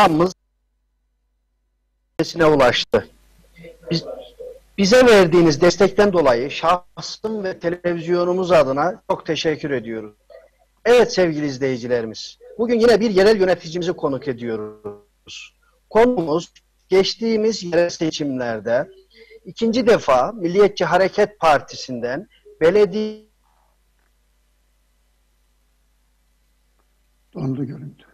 selamımız sesine ulaştı. Biz, bize verdiğiniz destekten dolayı şahsım ve televizyonumuz adına çok teşekkür ediyoruz. Evet sevgili izleyicilerimiz, bugün yine bir yerel yöneticimizi konuk ediyoruz. Konumuz geçtiğimiz yerel seçimlerde ikinci defa Milliyetçi Hareket Partisi'nden belediye dondu görüntü.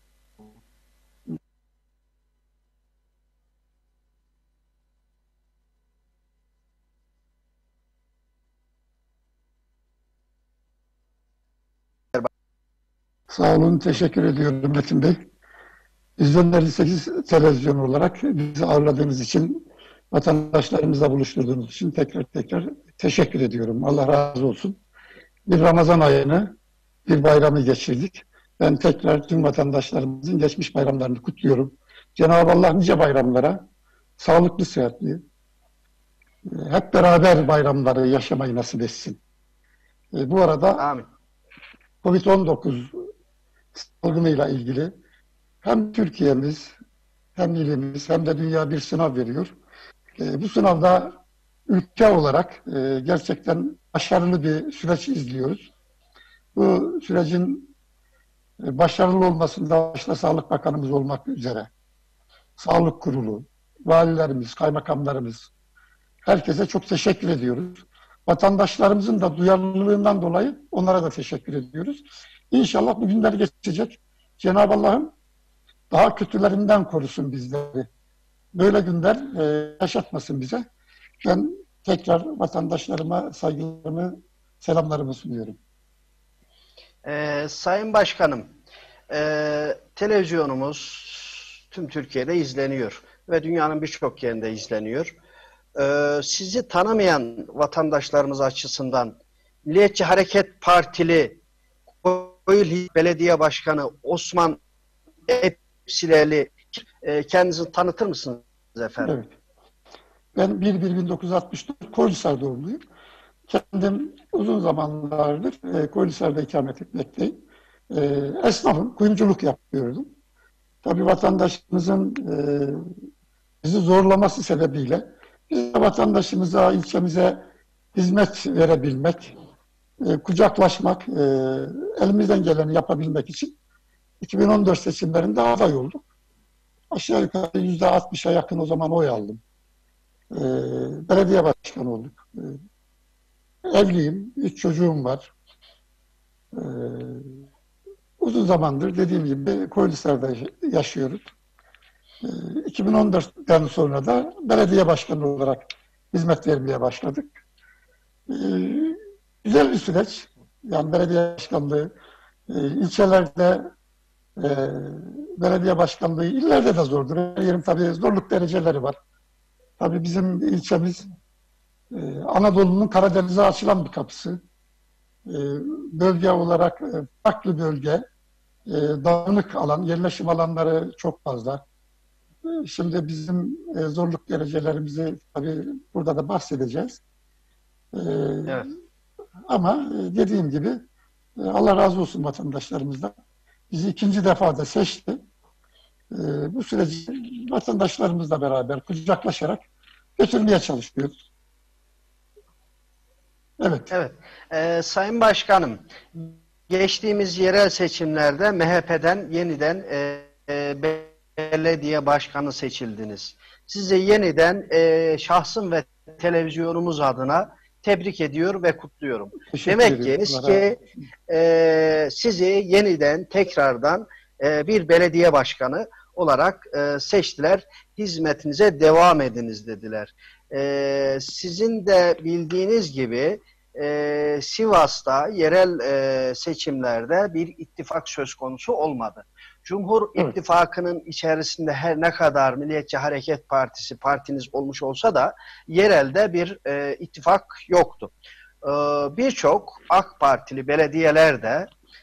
Sağ olun, teşekkür ediyorum Metin Bey. Vizyon 58 televizyon olarak bizi ağırladığınız için, vatandaşlarımızla buluşturduğunuz için tekrar teşekkür ediyorum. Allah razı olsun. Bir Ramazan ayını, bir bayramı geçirdik. Ben tekrar tüm vatandaşlarımızın geçmiş bayramlarını kutluyorum. Cenab-ı Allah nice bayramlara, sağlıklı, sıhhatli, hep beraber bayramları yaşamayı nasip etsin. Bu arada Amin. Covid-19 salgınıyla ilgili hem Türkiye'miz, hem ilimiz, hem de dünya bir sınav veriyor. Bu sınavda ülke olarak gerçekten başarılı bir süreç izliyoruz. Bu sürecin başarılı olmasında başta Sağlık Bakanımız olmak üzere, Sağlık Kurulu, valilerimiz, kaymakamlarımız, herkese çok teşekkür ediyoruz. Vatandaşlarımızın da duyarlılığından dolayı onlara da teşekkür ediyoruz. İnşallah bu günler geçecek. Cenab-ı Allah'ım daha kötülerinden korusun bizleri. Böyle günler yaşatmasın bize. Ben tekrar vatandaşlarıma saygılarımı, selamlarımı sunuyorum. Sayın Başkanım, televizyonumuz tüm Türkiye'de izleniyor ve dünyanın birçok yerinde izleniyor. Sizi tanımayan vatandaşlarımız açısından Milliyetçi Hareket Partili Kocaeli Belediye Başkanı Osman Epsileli kendinizi tanıtır mısınız efendim? Evet. Ben 1-1-1964 Kocaeli doğumluyum. Kendim uzun zamanlardır Kocaeli'de ikamet etmekteyim. Esnafım, kuyumculuk yapıyordum. Tabii vatandaşımızın bizi zorlaması sebebiyle biz de vatandaşımıza, ilçemize hizmet verebilmek, kucaklaşmak, elimizden geleni yapabilmek için 2014 seçimlerinde aday olduk. Aşağı yukarı %60'a yakın o zaman oy aldım. Belediye başkanı olduk. Evliyim, 3 çocuğum var. Uzun zamandır dediğim gibi Kocaeli'de yaşıyoruz. 2014'ten sonra da belediye başkanı olarak hizmet vermeye başladık. Güzel bir süreç. Yani belediye başkanlığı, ilçelerde belediye başkanlığı, illerde de zordur. Her yerin tabii zorluk dereceleri var. Tabii bizim ilçemiz Anadolu'nun Karadeniz'e açılan bir kapısı. Bölge olarak farklı bölge, dağınık alan, yerleşim alanları çok fazla. Şimdi bizim zorluk derecelerimizi tabii burada da bahsedeceğiz. Evet. Ama dediğim gibi Allah razı olsun vatandaşlarımızdan. Bizi ikinci defa da seçti. Bu süreci vatandaşlarımızla beraber kucaklaşarak götürmeye çalışıyoruz. Evet. Evet. Sayın Başkanım, geçtiğimiz yerel seçimlerde MHP'den yeniden belediye başkanı seçildiniz. Sizi yeniden şahsım ve televizyonumuz adına tebrik ediyor ve kutluyorum. Demek ki sizi yeniden tekrardan bir belediye başkanı olarak seçtiler. Hizmetinize devam ediniz dediler. Sizin de bildiğiniz gibi Sivas'ta yerel seçimlerde bir ittifak söz konusu olmadı. Cumhur İttifakı'nın içerisinde her ne kadar Milliyetçi Hareket Partisi partiniz olmuş olsa da yerelde bir ittifak yoktu. Birçok AK Partili belediyeler de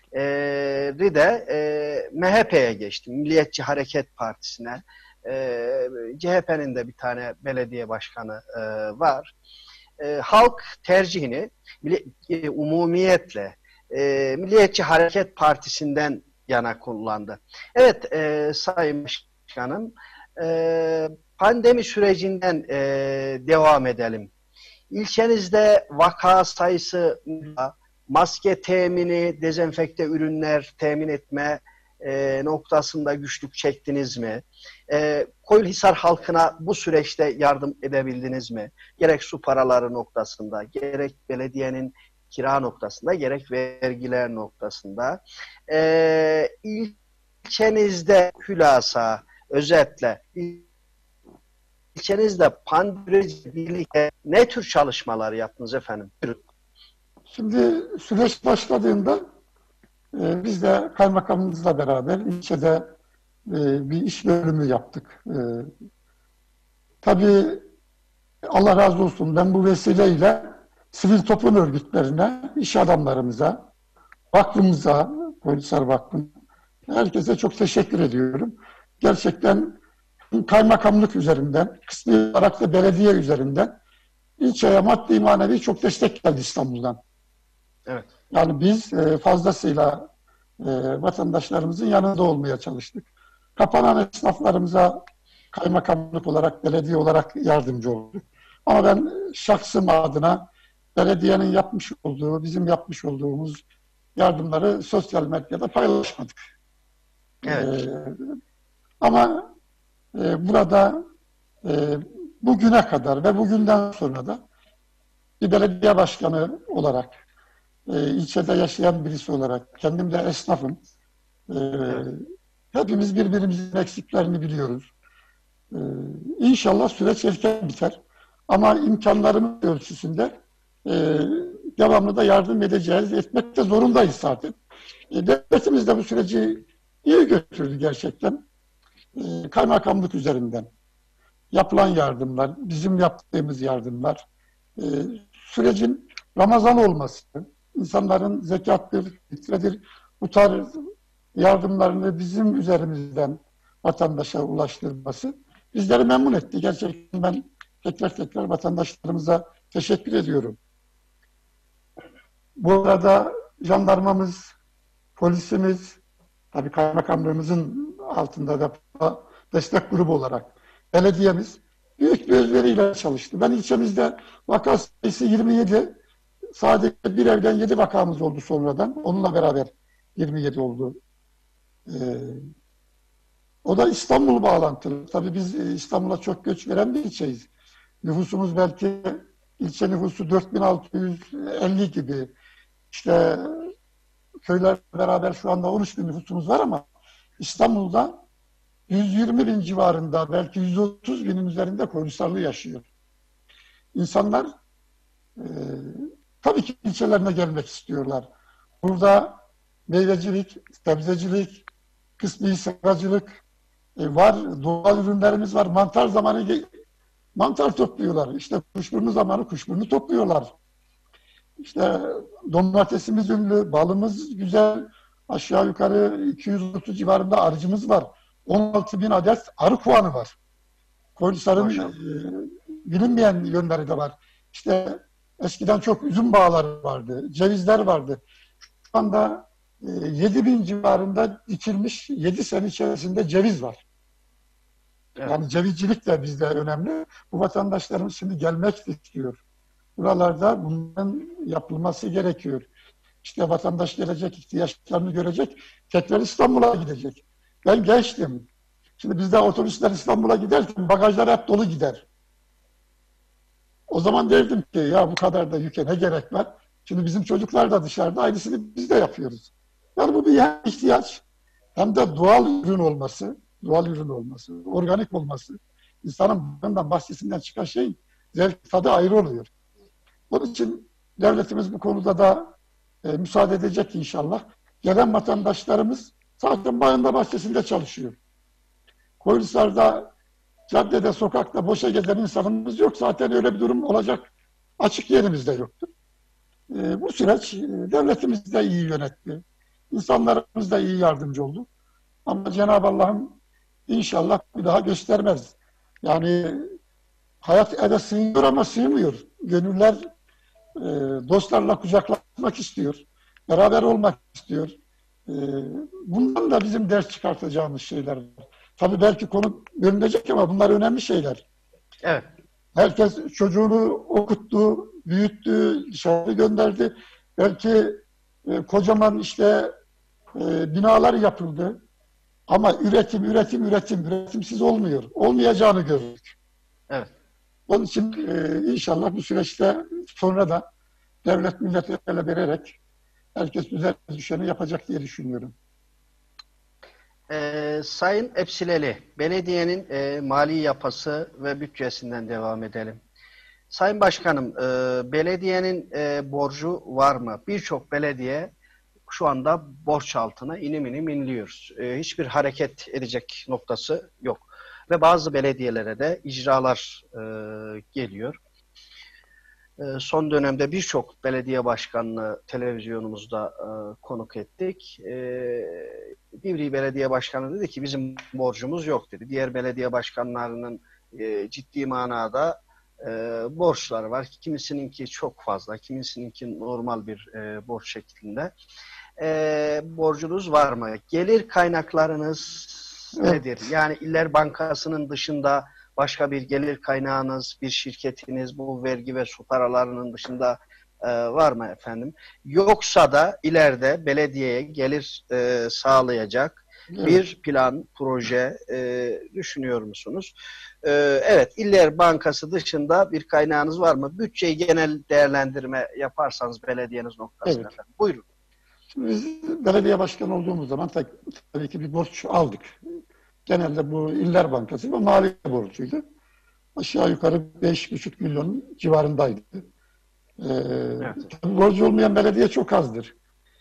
MHP'ye geçti. Milliyetçi Hareket Partisi'ne. CHP'nin de bir tane belediye başkanı var. Halk tercihini umumiyetle Milliyetçi Hareket Partisi'nden yana kullandı. Evet Sayın Başkanım. Pandemi sürecinden devam edelim. İlçenizde vaka sayısı, maske temini, dezenfekte ürünler temin etme noktasında güçlük çektiniz mi? Koyunhisar halkına bu süreçte yardım edebildiniz mi? Gerek su paraları noktasında, gerek belediyenin kira noktasında, gerek vergiler noktasında. İlçenizde hülasa, özetle, ilçenizde pandemiyle birlikte ne tür çalışmalar yaptınız efendim? Şimdi süreç başladığında biz de kaymakamımızla beraber ilçede bir iş bölümü yaptık. Tabii Allah razı olsun, ben bu vesileyle sivil toplum örgütlerine, iş adamlarımıza, vakfımıza, Koyunhisar Vakfı'na, herkese çok teşekkür ediyorum. Gerçekten kaymakamlık üzerinden, kısmi olarak da belediye üzerinden ilçeye maddi manevi çok destek geldi İstanbul'dan. Evet. Yani biz fazlasıyla vatandaşlarımızın yanında olmaya çalıştık. Kapanan esnaflarımıza kaymakamlık olarak, belediye olarak yardımcı olduk. Ama ben şahsım adına belediyenin yapmış olduğu, bizim yapmış olduğumuz yardımları sosyal medyada paylaşmadık. Evet. Ama burada bugüne kadar ve bugünden sonra da bir belediye başkanı olarak, ilçede yaşayan birisi olarak, kendim de esnafım. Evet. Hepimiz birbirimizin eksiklerini biliyoruz. İnşallah süreç erken biter. Ama imkanlarımız ölçüsünde devamlı da yardım edeceğiz. Etmek de zorundayız zaten. Devletimiz de bu süreci iyi götürdü gerçekten. Kaymakamlık üzerinden yapılan yardımlar, bizim yaptığımız yardımlar, sürecin Ramazan olması, insanların zekattır, fitredir, bu tarz yardımlarını bizim üzerimizden vatandaşa ulaştırması bizleri memnun etti. Gerçekten ben tekrar vatandaşlarımıza teşekkür ediyorum. Bu arada jandarmamız, polisimiz, tabii kaymakamlığımızın altında da destek grubu olarak belediyemiz büyük bir özveriyle çalıştı. Ben ilçemizde vaka sayısı 27, sadece bir evden 7 vakamız oldu sonradan. Onunla beraber 27 oldu. O da İstanbul bağlantılı. Tabii biz İstanbul'a çok göç veren bir ilçeyiz. Nüfusumuz belki ilçe nüfusu 4650 gibi. İşte köyler beraber şu anda 13 bin nüfusumuz var ama İstanbul'da 120 bin civarında, belki 130 binin üzerinde Koyunhisarlı yaşıyor. İnsanlar tabii ki ilçelerine gelmek istiyorlar. Burada meyvecilik, sebzecilik, kısmi seracılık var, doğal ürünlerimiz var. Mantar zamanı mantar topluyorlar. İşte kuşburnu zamanı kuşburnu topluyorlar. İşte domatesimiz ünlü, balımız güzel. Aşağı yukarı 230 civarında arıcımız var. 16 bin adet arı kovanı var. Koyunhisar'ın bilinmeyen yönleri de var. İşte eskiden çok üzüm bağları vardı, cevizler vardı. Şu anda 7 bin civarında dikilmiş 7 sene içerisinde ceviz var. Evet. Yani cevizcilik de bizde önemli. Bu vatandaşlarımız şimdi gelmek istiyor. Buralarda bunların yapılması gerekiyor. İşte vatandaş gelecek, ihtiyaçlarını görecek, tekrar İstanbul'a gidecek. Ben gençtim. Şimdi bizde otobüsler İstanbul'a giderken bagajlar hep dolu gider. O zaman derdim ki ya bu kadar da yüke ne gerek var? Şimdi bizim çocuklar da dışarıda, aynısını biz de yapıyoruz. Yani bu bir hem ihtiyaç hem de doğal ürün olması, organik olması. İnsanın bundan bahçesinden çıkan şeyin zevk tadı ayrı oluyor. Onun için devletimiz bu konuda da müsaade edecek inşallah. Gelen vatandaşlarımız zaten bağında bahçesinde çalışıyor. Koyunhisar'da caddede, sokakta boşa gezen insanımız yok. Zaten öyle bir durum olacak açık yerimizde yoktu. Bu süreç devletimiz de iyi yönetti. İnsanlarımız da iyi yardımcı oldu. Ama Cenab-ı Allah'ım inşallah bir daha göstermez. Yani hayat eve sığıyor ama sığmıyor. Gönüller dostlarla kucaklaşmak istiyor. Beraber olmak istiyor. Bundan da bizim ders çıkartacağımız şeyler var. tabii belki konu bölünecek ama bunlar önemli şeyler. Evet. Herkes çocuğunu okuttu, büyüttü, dışarı gönderdi. Belki kocaman işte binalar yapıldı. Ama üretimsiz olmuyor. Olmayacağını gördük. Evet. Onun için inşallah bu süreçte sonra da devlet millet el ele vererek herkes güzel düşeni yapacak diye düşünüyorum. Sayın Epsileli, belediyenin mali yapısı ve bütçesinden devam edelim. Sayın Başkanım, belediyenin borcu var mı? Birçok belediye şu anda borç altına inim inim inliyoruz. Hiçbir hareket edecek noktası yok. Ve bazı belediyelere de icralar geliyor. Son dönemde birçok belediye başkanını televizyonumuzda konuk ettik. Divriği Belediye Başkanı dedi ki bizim borcumuz yok dedi. Diğer belediye başkanlarının ciddi manada borçları var. Kimisininki çok fazla, kimisininki normal bir borç şeklinde. Borcunuz var mı? Gelir kaynaklarınız nedir? Yani İller Bankası'nın dışında başka bir gelir kaynağınız, bir şirketiniz bu vergi ve su paralarının dışında var mı efendim? Yoksa da ileride belediyeye gelir sağlayacak bir plan, proje düşünüyor musunuz? Evet, İller Bankası dışında bir kaynağınız var mı? Bütçeyi genel değerlendirme yaparsanız belediyeniz noktasında Evet. efendim. Buyurun. Şimdi biz belediye başkanı olduğumuz zaman tabii ki bir borç aldık. Genelde bu İller Bankası ve maliye borcuydu. Aşağı yukarı 5,5 milyon civarındaydı. Evet. Borcu olmayan belediye çok azdır.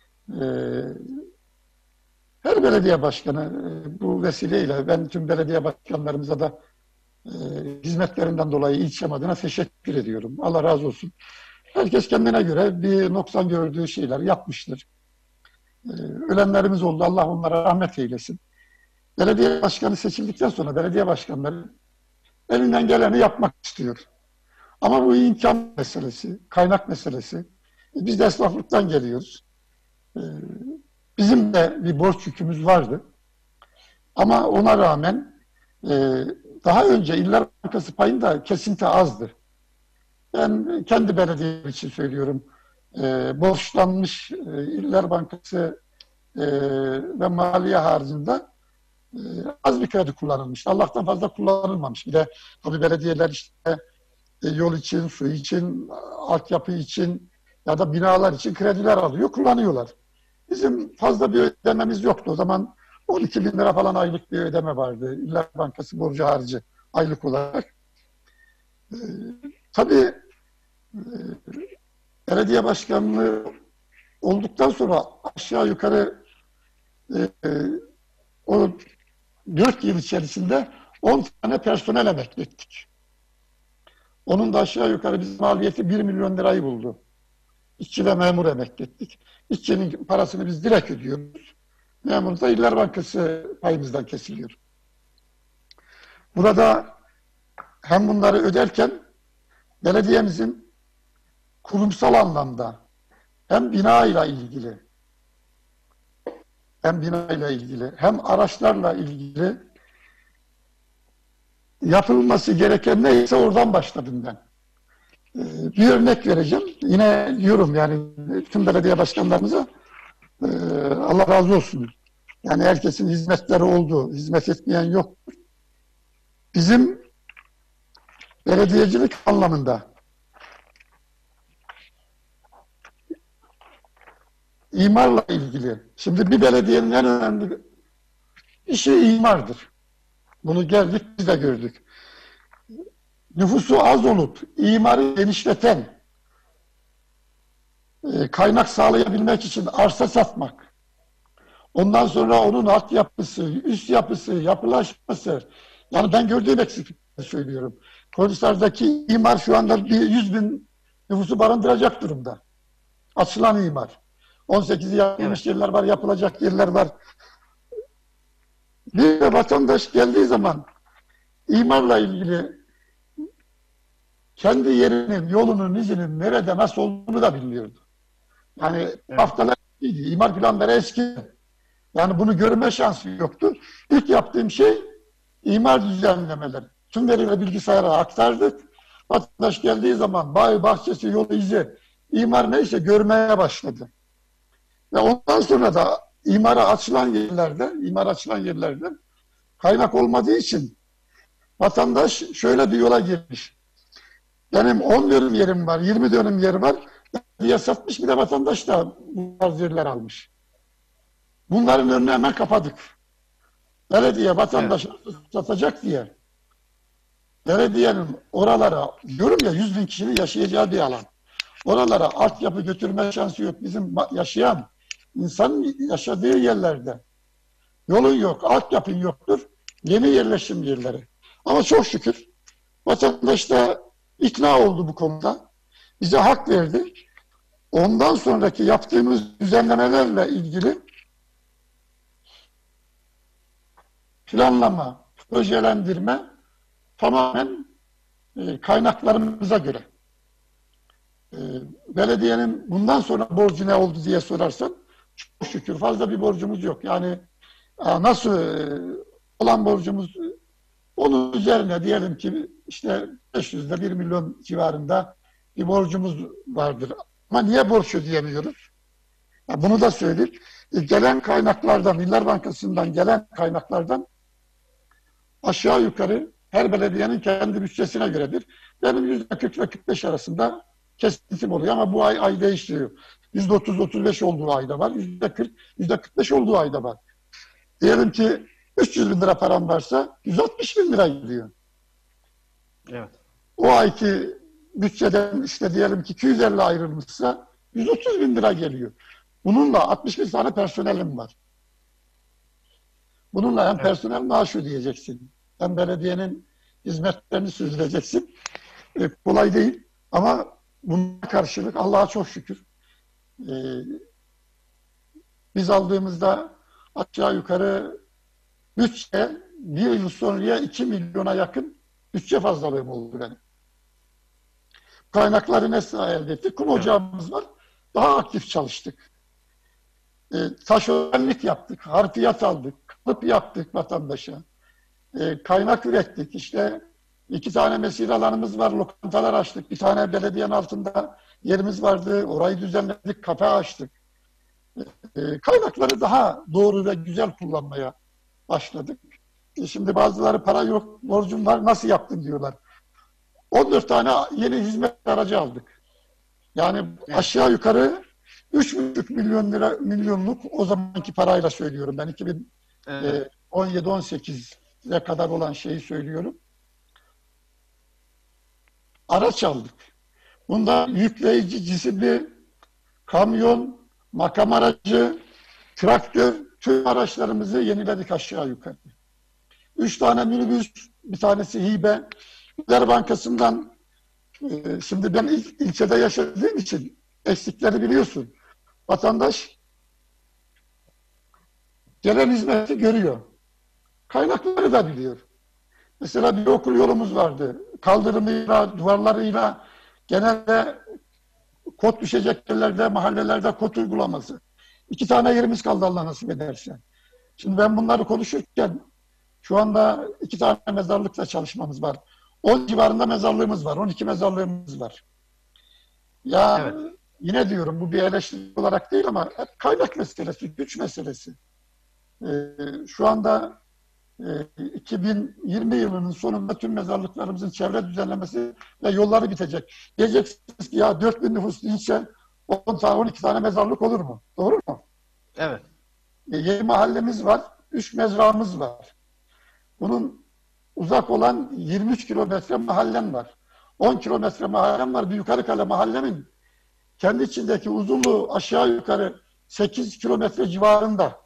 Her belediye başkanı bu vesileyle ben tüm belediye başkanlarımıza da hizmetlerinden dolayı ilçem adına teşekkür ediyorum. Allah razı olsun. Herkes kendine göre bir noksan gördüğü şeyler yapmıştır. Ölenlerimiz oldu. Allah onlara rahmet eylesin. Belediye başkanı seçildikten sonra belediye başkanları elinden geleni yapmak istiyor. Ama bu imkan meselesi, kaynak meselesi. Biz de esnaflıktan geliyoruz. Bizim de bir borç yükümüz vardı. Ama ona rağmen daha önce İller Bankası payında kesinti azdı. Ben kendi belediyem için söylüyorum. Borçlanmış İller Bankası ve maliye haricinde az bir kredi kullanılmış. Allah'tan fazla kullanılmamış. Bir de tabii belediyeler işte yol için, su için, altyapı için ya da binalar için krediler alıyor, kullanıyorlar. Bizim fazla bir ödememiz yoktu. O zaman 12 bin lira falan aylık bir ödeme vardı. İller Bankası borcu harici aylık olarak. Tabii belediye başkanlığı olduktan sonra aşağı yukarı o 4 yıl içerisinde 10 tane personel emekli ettik. Onun da aşağı yukarı bizim maliyeti 1 milyon lirayı buldu. İşçi ve memur emekli ettik. İşçinin parasını biz direkt ödüyoruz. Memur da İller Bankası payımızdan kesiliyor. Burada hem bunları öderken belediyemizin kurumsal anlamda hem binayla ilgili hem araçlarla ilgili yapılması gereken neyse oradan başladım ben. Bir örnek vereceğim. Yine diyorum yani tüm belediye başkanlarımıza Allah razı olsun. Yani herkesin hizmetleri oldu. Hizmet etmeyen yok. Bizim belediyecilik anlamında imarla ilgili. Şimdi bir belediyenin en önemli işi imardır. Bunu geldik biz de gördük. Nüfusu az olup imarı genişleten, kaynak sağlayabilmek için arsa satmak, ondan sonra onun altyapısı, üst yapısı, yapılaşması, yani ben gördüğüm eksiklikleri söylüyorum. Koçhisar'daki imar şu anda bir 100 bin nüfusu barındıracak durumda. Açılan imar. 18'i yapılmış yerler var, yapılacak yerler var. Bir de vatandaş geldiği zaman imarla ilgili kendi yerinin, yolunun, izinin nerede, nasıl olduğunu da bilmiyordu. Yani haftalar eskiydi, imar planları eski. Yani bunu görme şansı yoktu. İlk yaptığım şey imar düzenlemeleri. Tüm verileri bilgisayara aktardık. Vatandaş geldiği zaman bağ, bahçesi, yolu, izi, imar neyse görmeye başladı. Ve ondan sonra da imara açılan yerlerde kaynak olmadığı için vatandaş şöyle bir yola girmiş. Benim 10 dönüm yerim var, 20 dönüm yer var diye satmış, bir de vatandaş da bu tarz yerler almış. Bunların önünü hemen kapadık. Belediye vatandaşa satacak diye. Belediyenin oralara, diyorum ya 100 bin kişinin yaşayacağı bir alan. Oralara altyapı götürme şansı yok. Bizim yaşayan, insan yaşadığı yerlerde. Yolun yok, altyapın yoktur. Yeni yerleşim yerleri. Ama çok şükür vatandaş da ikna oldu bu konuda. Bize hak verdi. Ondan sonraki yaptığımız düzenlemelerle ilgili planlama, projelendirme tamamen kaynaklarımıza göre. Belediyenin bundan sonra borcu ne oldu diye sorarsan çok şükür fazla bir borcumuz yok. Yani nasıl olan borcumuz, onun üzerine diyelim ki işte 500'de 1 milyon civarında bir borcumuz vardır. Ama niye borç ödeyemiyoruz? Bunu da söyleyeyim. Gelen kaynaklardan, Millet Bankası'ndan gelen kaynaklardan aşağı yukarı her belediyenin kendi bütçesine göredir. Benim %40 ve 45 arasında kesintim oluyor ama bu ay değişiyor. %30-35 olduğu ayda var, %40, %45 olduğu ayda var. Diyelim ki 300 bin lira param varsa 160 bin lira gidiyor. Evet. O ayki bütçeden işte diyelim ki 250 ayrılmışsa 130 bin lira geliyor. Bununla 61 tane personelim var. Bununla hem personel maaşı ödeyeceksin, hem belediyenin hizmetlerini sürdüreceksin. Kolay değil ama buna karşılık Allah'a çok şükür biz aldığımızda aşağı yukarı bütçe bir yıl sonraya 2 milyona yakın bütçe fazlalığım oldu benim. Kaynakları nasıl elde ettik? Kum ocağımız var. Daha aktif çalıştık. Taşeronluk yaptık. Harfiyat aldık. Kalıp yaptık vatandaşa. Kaynak ürettik. İşte 2 tane mesire alanımız var. Lokantalar açtık. Bir tane belediyenin altında yerimiz vardı. Orayı düzenledik. Kafe açtık. Kaynakları daha doğru ve güzel kullanmaya başladık. Şimdi bazıları para yok, borcum var, nasıl yaptın diyorlar. 14 tane yeni hizmet aracı aldık. Yani aşağı yukarı 3,5 milyonluk o zamanki parayla söylüyorum. Ben 2017-18'e kadar olan şeyi söylüyorum. Araç aldık. Bunda yükleyici, cisimli, kamyon, makam aracı, traktör, tüm araçlarımızı yeniledik aşağı yukarı. 3 tane minibüs, bir tanesi hibe. Millet Bankası'ndan, şimdi ben ilçede yaşadığım için eksikleri biliyorsun. Vatandaş gelen hizmeti görüyor. Kaynakları da biliyor. Mesela bir okul yolumuz vardı. Kaldırımıyla, duvarlarıyla genelde kod düşecek yerlerde, mahallelerde kod uygulaması. 2 tane yerimiz kaldı Allah nasip ederse. Şimdi ben bunları konuşurken şu anda 2 tane mezarlıkla çalışmamız var. 10 civarında mezarlığımız var. 12 mezarlığımız var. Ya evet. Yine diyorum bu bir eleştiri olarak değil ama hep kaynak meselesi, güç meselesi. Şu anda 2020 yılının sonunda tüm mezarlıklarımızın çevre düzenlemesi ve yolları bitecek. Diyeceksiniz ki ya 4000 nüfuslu ilçe 10 tane 12 tane mezarlık olur mu? Doğru mu? Evet. 7 mahallemiz var, 3 mezrağımız var. Bunun uzak olan 23 kilometre mahallem var. 10 kilometre mahallem var. Bir Yukarıkale mahallemin kendi içindeki uzunluğu aşağı yukarı 8 kilometre civarında.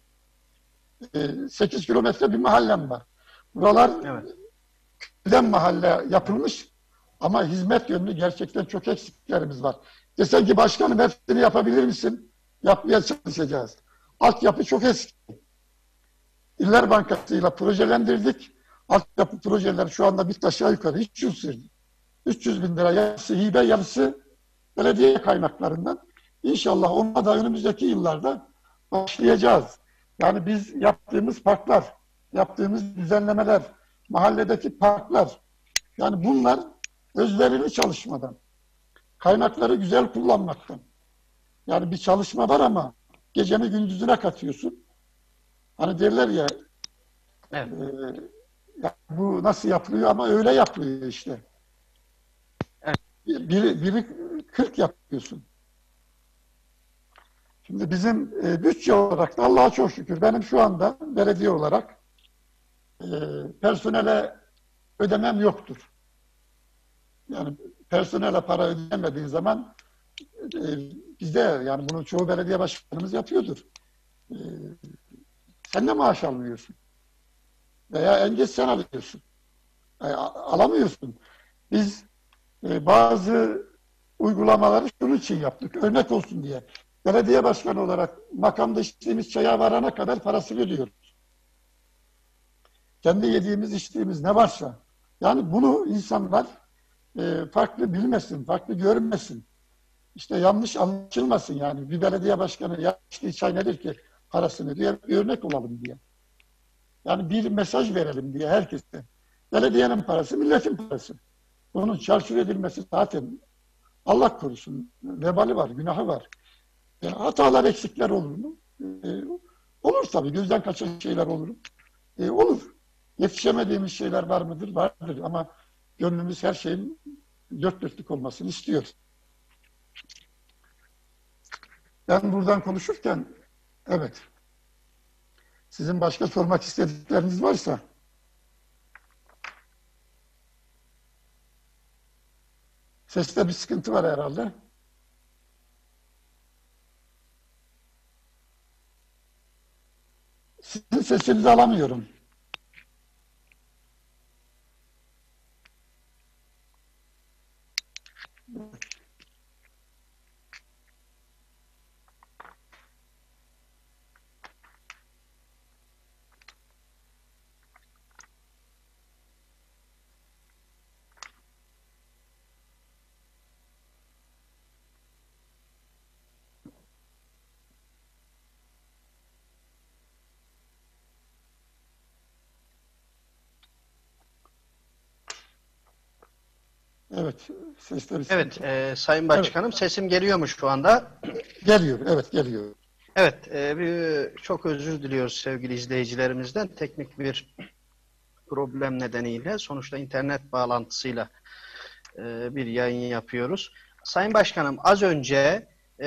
8 kilometre bir mahallem var. Buralar köyden mahalle yapılmış ama hizmet yönlü gerçekten çok eksiklerimiz var. Desen ki başkanım hepsini yapabilir misin? Yapmaya çalışacağız. Altyapı çok eski. İller Bankası'yla projelendirdik. Altyapı projeleri şu anda bitti aşağı yukarı. Hiç yıl sürdü. 300 bin lira yarısı hibe, yarısı belediye kaynaklarından. İnşallah ona da önümüzdeki yıllarda başlayacağız. Yani biz yaptığımız parklar, yaptığımız düzenlemeler, mahalledeki parklar, yani bunlar özverili çalışmadan, kaynakları güzel kullanmaktan. Yani bir çalışma var ama geceni gündüzüne katıyorsun. Hani derler ya, Evet. ya bu nasıl yapılıyor ama öyle yapılıyor işte. Evet. Biri 40 yapıyorsun. Şimdi bizim bütçe olarak da Allah'a çok şükür benim şu anda belediye olarak e, personele ödemem yoktur. Yani personele para ödemediğin zaman e, bizde yani bunu çoğu belediye başkanımız yapıyordur. E, Sen de maaş almıyorsun. Veya en geç sen alıyorsun. Alamıyorsun. Biz bazı uygulamaları şunun için yaptık. Örnek olsun diye. Belediye başkanı olarak makamda içtiğimiz çaya varana kadar parasını ödüyoruz. Kendi yediğimiz, içtiğimiz ne varsa. Yani bunu insanlar farklı bilmesin, farklı görmesin. İşte yanlış anlaşılmasın yani. Bir belediye başkanı ya içtiği çay nedir ki parasını diye bir örnek olalım diye. Yani bir mesaj verelim diye herkese. Belediyenin parası milletin parası. Bunun çarçur edilmesi zaten Allah korusun. Vebali var, günahı var. Yani hatalar, eksikler olur mu? Olur tabii. Gözden kaçan şeyler olur. Olur. Yetişemediğimiz şeyler var mıdır? Vardır. Ama gönlümüz her şeyin dört dörtlük olmasını istiyor. Ben buradan konuşurken, evet, sizin başka sormak istedikleriniz varsa seste bir sıkıntı var herhalde. Sizin sesinizi alamıyorum. Evet, seste bir sıkıntı Evet, var. Sayın Evet, Başkanım, sesim geliyor mu şu anda? geliyor, evet geliyor. Evet, çok özür diliyoruz sevgili izleyicilerimizden. Teknik bir problem nedeniyle, sonuçta internet bağlantısıyla bir yayın yapıyoruz. Sayın Başkanım, az önce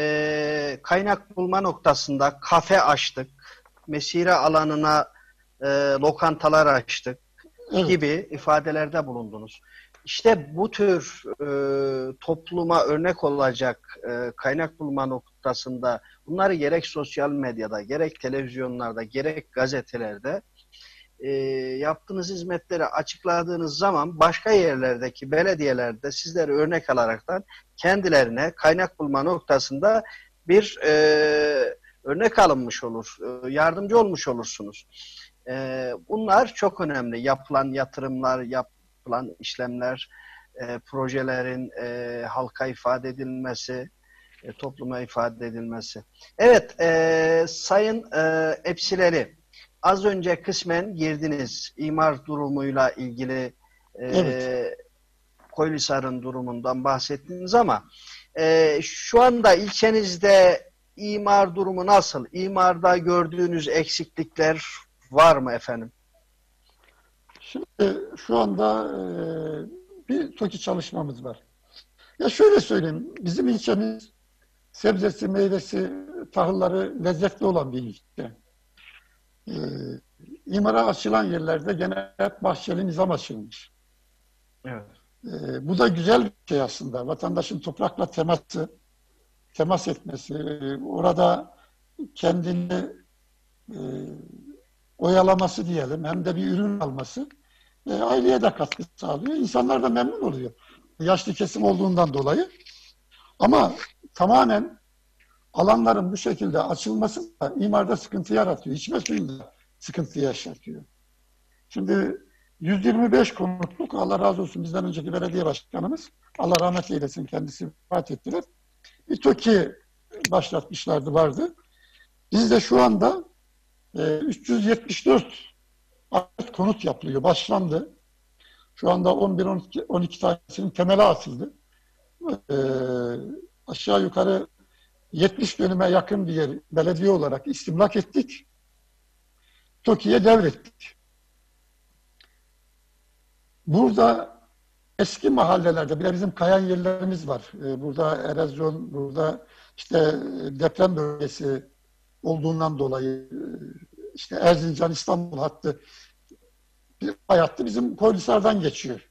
kaynak bulma noktasında kafe açtık, mesire alanına lokantalar açtık Evet, gibi ifadelerde bulundunuz. İşte bu tür topluma örnek olacak kaynak bulma noktasında bunları gerek sosyal medyada, gerek televizyonlarda, gerek gazetelerde yaptığınız hizmetleri açıkladığınız zaman başka yerlerdeki belediyelerde sizleri örnek alaraktan kendilerine kaynak bulma noktasında bir örnek alınmış olur, yardımcı olmuş olursunuz. Bunlar çok önemli. Yapılan yatırımlar, yapılan işlemler, projelerin halka ifade edilmesi, topluma ifade edilmesi. Evet, Sayın Epsileri, az önce kısmen girdiniz. İmar durumuyla ilgili evet. Koylisar'ın durumundan bahsettiniz ama şu anda ilçenizde imar durumu nasıl? İmarda gördüğünüz eksiklikler var mı efendim? Şimdi şu anda bir TOKİ çalışmamız var. Ya şöyle söyleyeyim, bizim ilçemiz sebzesi, meyvesi, tahılları lezzetli olan bir ilçe. E, imara açılan yerlerde gene hep bahçeli nizam açılmış. Evet. Bu da güzel bir şey aslında. Vatandaşın toprakla temas etmesi, orada kendini e, oyalaması diyelim, hem de bir ürün alması aileye de katkı sağlıyor. İnsanlar da memnun oluyor. Yaşlı kesim olduğundan dolayı. Ama tamamen alanların bu şekilde açılması da imarda sıkıntı yaratıyor. İçme suyunda sıkıntı yaşatıyor. Şimdi 125 konutluk, Allah razı olsun bizden önceki belediye başkanımız, Allah rahmet eylesin, kendisi vefat ettiler. Bir TOKİ başlatmışlardı, vardı. Biz de şu anda 374 konut yapılıyor. Başlandı. Şu anda 11-12 tanesinin temeli atıldı. Ee, Aşağı yukarı 70 dönüme yakın bir yer belediye olarak istimlak ettik. TOKİ'ye devrettik. Burada eski mahallelerde, bir de bizim kayan yerlerimiz var. Burada erozyon, burada işte deprem bölgesi olduğundan dolayı işte Erzincan İstanbul hattı bir hayattı bizim Koylisar'dan geçiyor.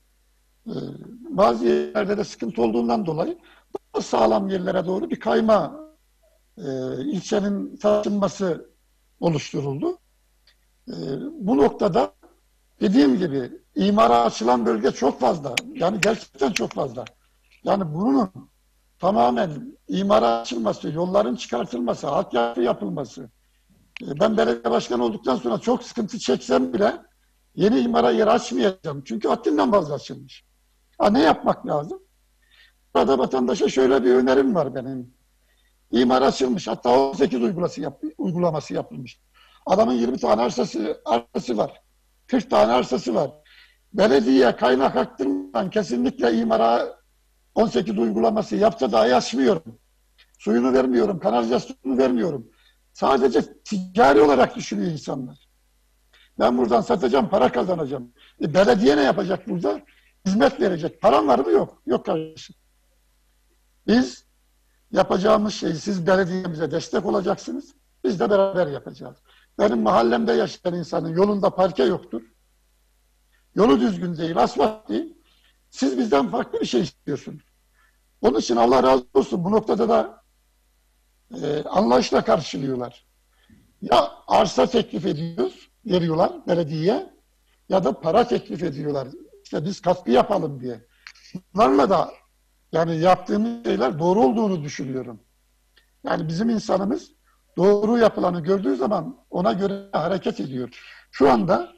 Bazı yerlerde de sıkıntı olduğundan dolayı daha sağlam yerlere doğru bir kayma ilçenin taşınması oluşturuldu. Bu noktada dediğim gibi imara açılan bölge çok fazla. Yani gerçekten çok fazla. Yani bunun tamamen imara açılması, yolların çıkartılması, altyapı yapılması. Ben belediye başkanı olduktan sonra çok sıkıntı çeksem bile yeni imara yer açmayacağım. Çünkü haddinden fazla açılmış. Ne yapmak lazım? Burada vatandaşa şöyle bir önerim var benim. İmar açılmış. Hatta 18 uygulaması yapılmış. Adamın 20 tane arsası var. 40 tane arsası var. Belediye kaynak aktırmadan kesinlikle imara 18 uygulaması yapsa dahi açmıyorum. Suyunu vermiyorum, kanalizasyonunu vermiyorum. Sadece ticari olarak düşünüyor insanlar. Ben buradan satacağım, para kazanacağım. Belediye ne yapacak burada? Hizmet verecek. Param var mı? Yok. Yok kardeşim. Biz yapacağımız şeyi siz belediyemize destek olacaksınız. Biz de beraber yapacağız. Benim mahallemde yaşayan insanın yolunda parke yoktur. Yolu düzgün değil, asfalt değil. Siz bizden farklı bir şey istiyorsunuz. Onun için Allah razı olsun. Bu noktada da anlayışla karşılıyorlar. Ya arsa teklif veriyorlar belediyeye ya da para teklif ediyorlar. İşte biz katkı yapalım diye. Bunlarla da yani yaptığımız şeyler doğru olduğunu düşünüyorum. Yani bizim insanımız doğru yapılanı gördüğü zaman ona göre hareket ediyor. Şu anda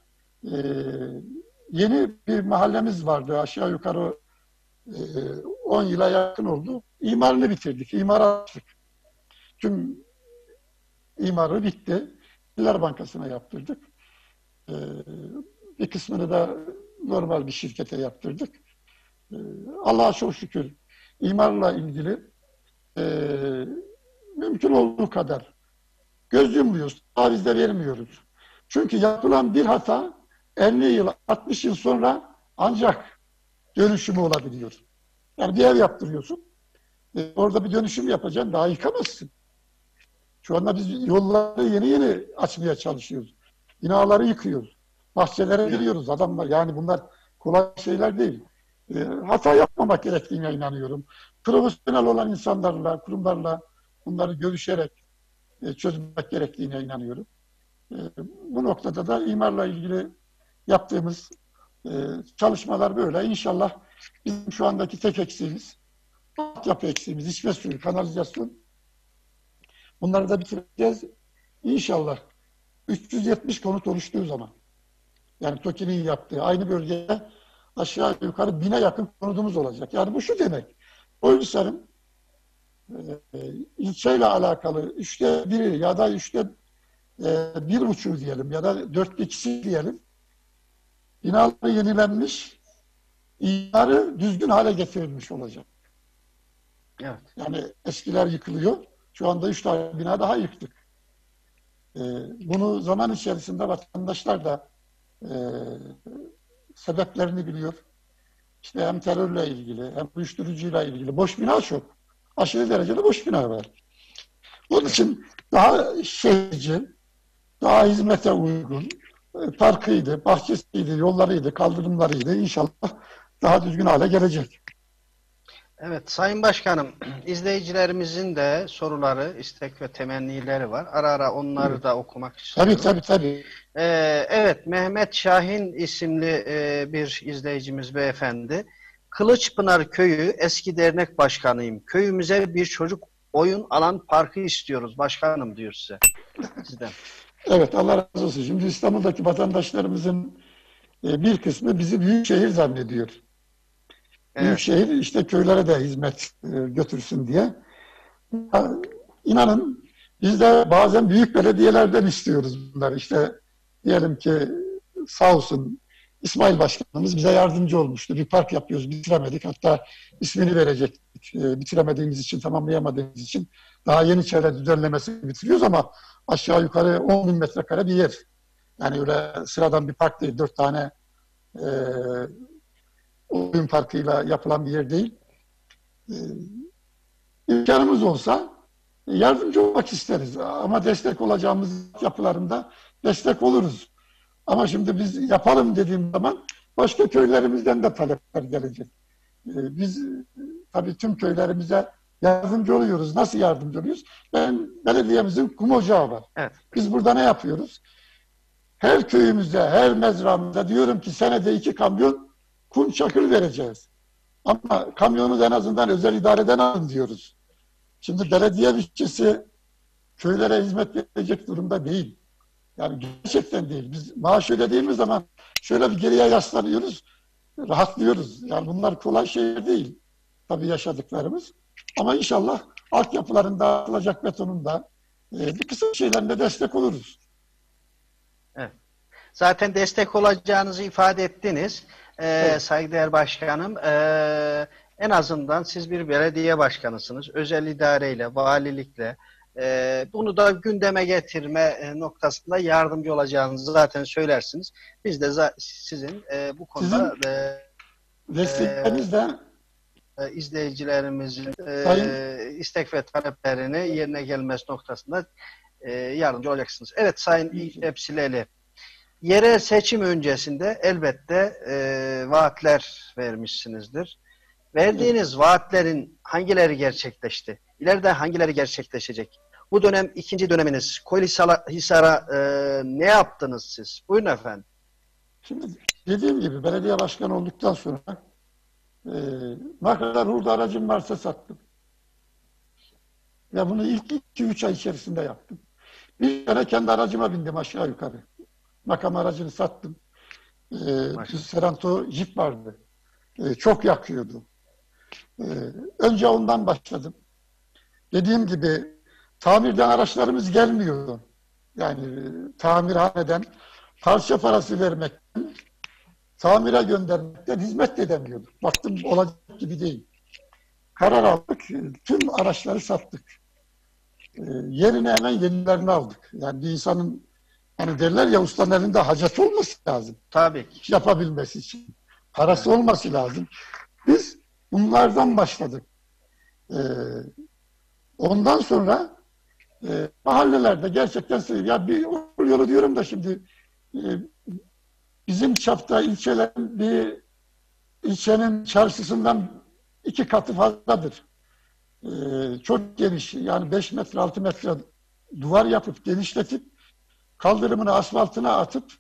yeni bir mahallemiz vardı. Aşağı yukarı 10 yıla yakın oldu. İmarını bitirdik. İmar açtık. Tüm imarı bitti. İller Bankası'na yaptırdık. Bir kısmını da normal bir şirkete yaptırdık. Allah'a çok şükür imarla ilgili mümkün olduğu kadar göz yummuyoruz, taviz de vermiyoruz. Çünkü yapılan bir hata 50 yıl, 60 yıl sonra ancak dönüşümü olabiliyor. Yani bir ev yaptırıyorsun, orada bir dönüşüm yapacaksın, daha yıkamazsın. Şu anda biz yolları yeni yeni açmaya çalışıyoruz. Binaları yıkıyoruz. Bahçelere giriyoruz adamlar. Yani bunlar kolay şeyler değil. Hata yapmamak gerektiğine inanıyorum. Profesyonel olan insanlarla, kurumlarla bunları görüşerek çözmek gerektiğine inanıyorum. Bu noktada da imarla ilgili yaptığımız çalışmalar böyle. İnşallah bizim şu andaki tek eksiğimiz, altyapı eksiğimiz, içme suyu, kanalizasyon. Bunları da bitireceğiz. İnşallah 370 konut oluştuğu zaman, yani TOKİ'nin yaptığı aynı bölgede aşağı yukarı 1000'e yakın konudumuz olacak. Yani bu şu demek, Koylisar'ın ilçeyle alakalı 1/3 ya da 1/5 diyelim ya da 4/2'si diyelim, binaları yenilenmiş, imarı düzgün hale getirilmiş olacak. Evet. Yani eskiler yıkılıyor. Şu anda 3 tane bina daha yıktık. Bunu zaman içerisinde vatandaşlar da sebeplerini biliyor. İşte hem terörle ilgili hem uyuşturucuyla ilgili boş bina çok. Aşırı derecede boş bina var. Onun için daha şehirci, daha hizmete uygun, parkıydı, bahçesiydi, yollarıydı, kaldırımlarıydı. İnşallah daha düzgün hale gelecek. Evet, Sayın Başkanım, izleyicilerimizin de soruları, istek ve temennileri var. Ara ara onları da okumak istiyorum. Tabii. Evet, Mehmet Şahin isimli bir izleyicimiz beyefendi. Kılıçpınar Köyü eski dernek başkanıyım. Köyümüze bir çocuk oyun alan parkı istiyoruz başkanım diyor size. Sizden. Evet, Allah razı olsun. Şimdi İstanbul'daki vatandaşlarımızın bir kısmı bizi büyük şehir zannediyor. Evet. Büyükşehir işte köylere de hizmet götürsün diye. İnanın biz de bazen büyük belediyelerden istiyoruz bunları. İşte diyelim ki sağ olsun İsmail Başkanımız bize yardımcı olmuştu. Bir park yapıyoruz, bitiremedik. Hatta ismini verecektik. Bitiremediğimiz için, tamamlayamadığımız için daha yeni çevre düzenlemesi bitiriyoruz ama aşağı yukarı 10 bin metrekare bir yer. Yani öyle sıradan bir park değil. 4 tane e, oyun parkıyla yapılan bir yer değil. E, imkanımız olsa yardımcı olmak isteriz. Ama destek olacağımız yapılarında destek oluruz. Ama şimdi biz yapalım dediğim zaman başka köylerimizden de talepler gelecek. Biz tabii tüm köylerimize yardımcı oluyoruz. Nasıl yardımcı oluyoruz? Belediyemizin kum ocağı var. Evet. Biz burada ne yapıyoruz? Her köyümüzde, her mezramızda diyorum ki senede 2 kamyon kum çakıl vereceğiz. Ama kamyonu en azından özel idareden alın diyoruz. Şimdi belediye bütçesi köylere hizmet verecek durumda değil. Yani gerçekten değil. Biz maaş ödediğimiz zaman şöyle bir geriye yaslanıyoruz, rahatlıyoruz. Yani bunlar kolay şeyler değil. Tabii yaşadıklarımız. Ama inşallah altyapılarında, atılacak betonunda bir kısım şeylerinde destek oluruz. Evet. Zaten destek olacağınızı ifade ettiniz. Evet. Saygıdeğer Başkanım, en azından siz bir belediye başkanısınız. Özel idareyle, valilikle bunu da gündeme getirme noktasında yardımcı olacağınızı zaten söylersiniz. Biz de sizin bu Sizin konuda desteğiniz de izleyicilerimizin Sayın istek ve taleplerini yerine gelmesi noktasında yardımcı olacaksınız. Evet Sayın Epsileli, yerel seçim öncesinde elbette vaatler vermişsinizdir. Verdiğiniz vaatlerin hangileri gerçekleşti? İleride hangileri gerçekleşecek? Bu dönem ikinci döneminiz. Koyunhisar'a ne yaptınız siz? Buyurun efendim. Şimdi dediğim gibi belediye başkanı olduktan sonra e, ne kadar hurda aracım varsa sattım. Ve bunu ilk 2-3 ay içerisinde yaptım. Bir kere kendi aracıma bindim aşağı yukarı. Makam aracını sattım. Seranto Jeep vardı. Çok yakıyordu. Önce ondan başladım. Dediğim gibi tamirden araçlarımız gelmiyordu. Yani tamirhaneden parça parası vermekten, tamire göndermekten hizmet edemiyorduk. Baktım olacak gibi değil. Karar aldık. Tüm araçları sattık. Yerine hemen yenilerini aldık. Yani bir insanın hani derler ya ustanın elinde hacet olması lazım. Tabii ki. Yapabilmesi için. Parası olması lazım. Biz bunlardan başladık. Ondan sonra mahallelerde gerçekten ya bir yolu diyorum da şimdi bizim çapta ilçenin çarşısından 2 katı fazladır. Çok geniş yani 5 metre 6 metre duvar yapıp genişletip kaldırımını asfaltına atıp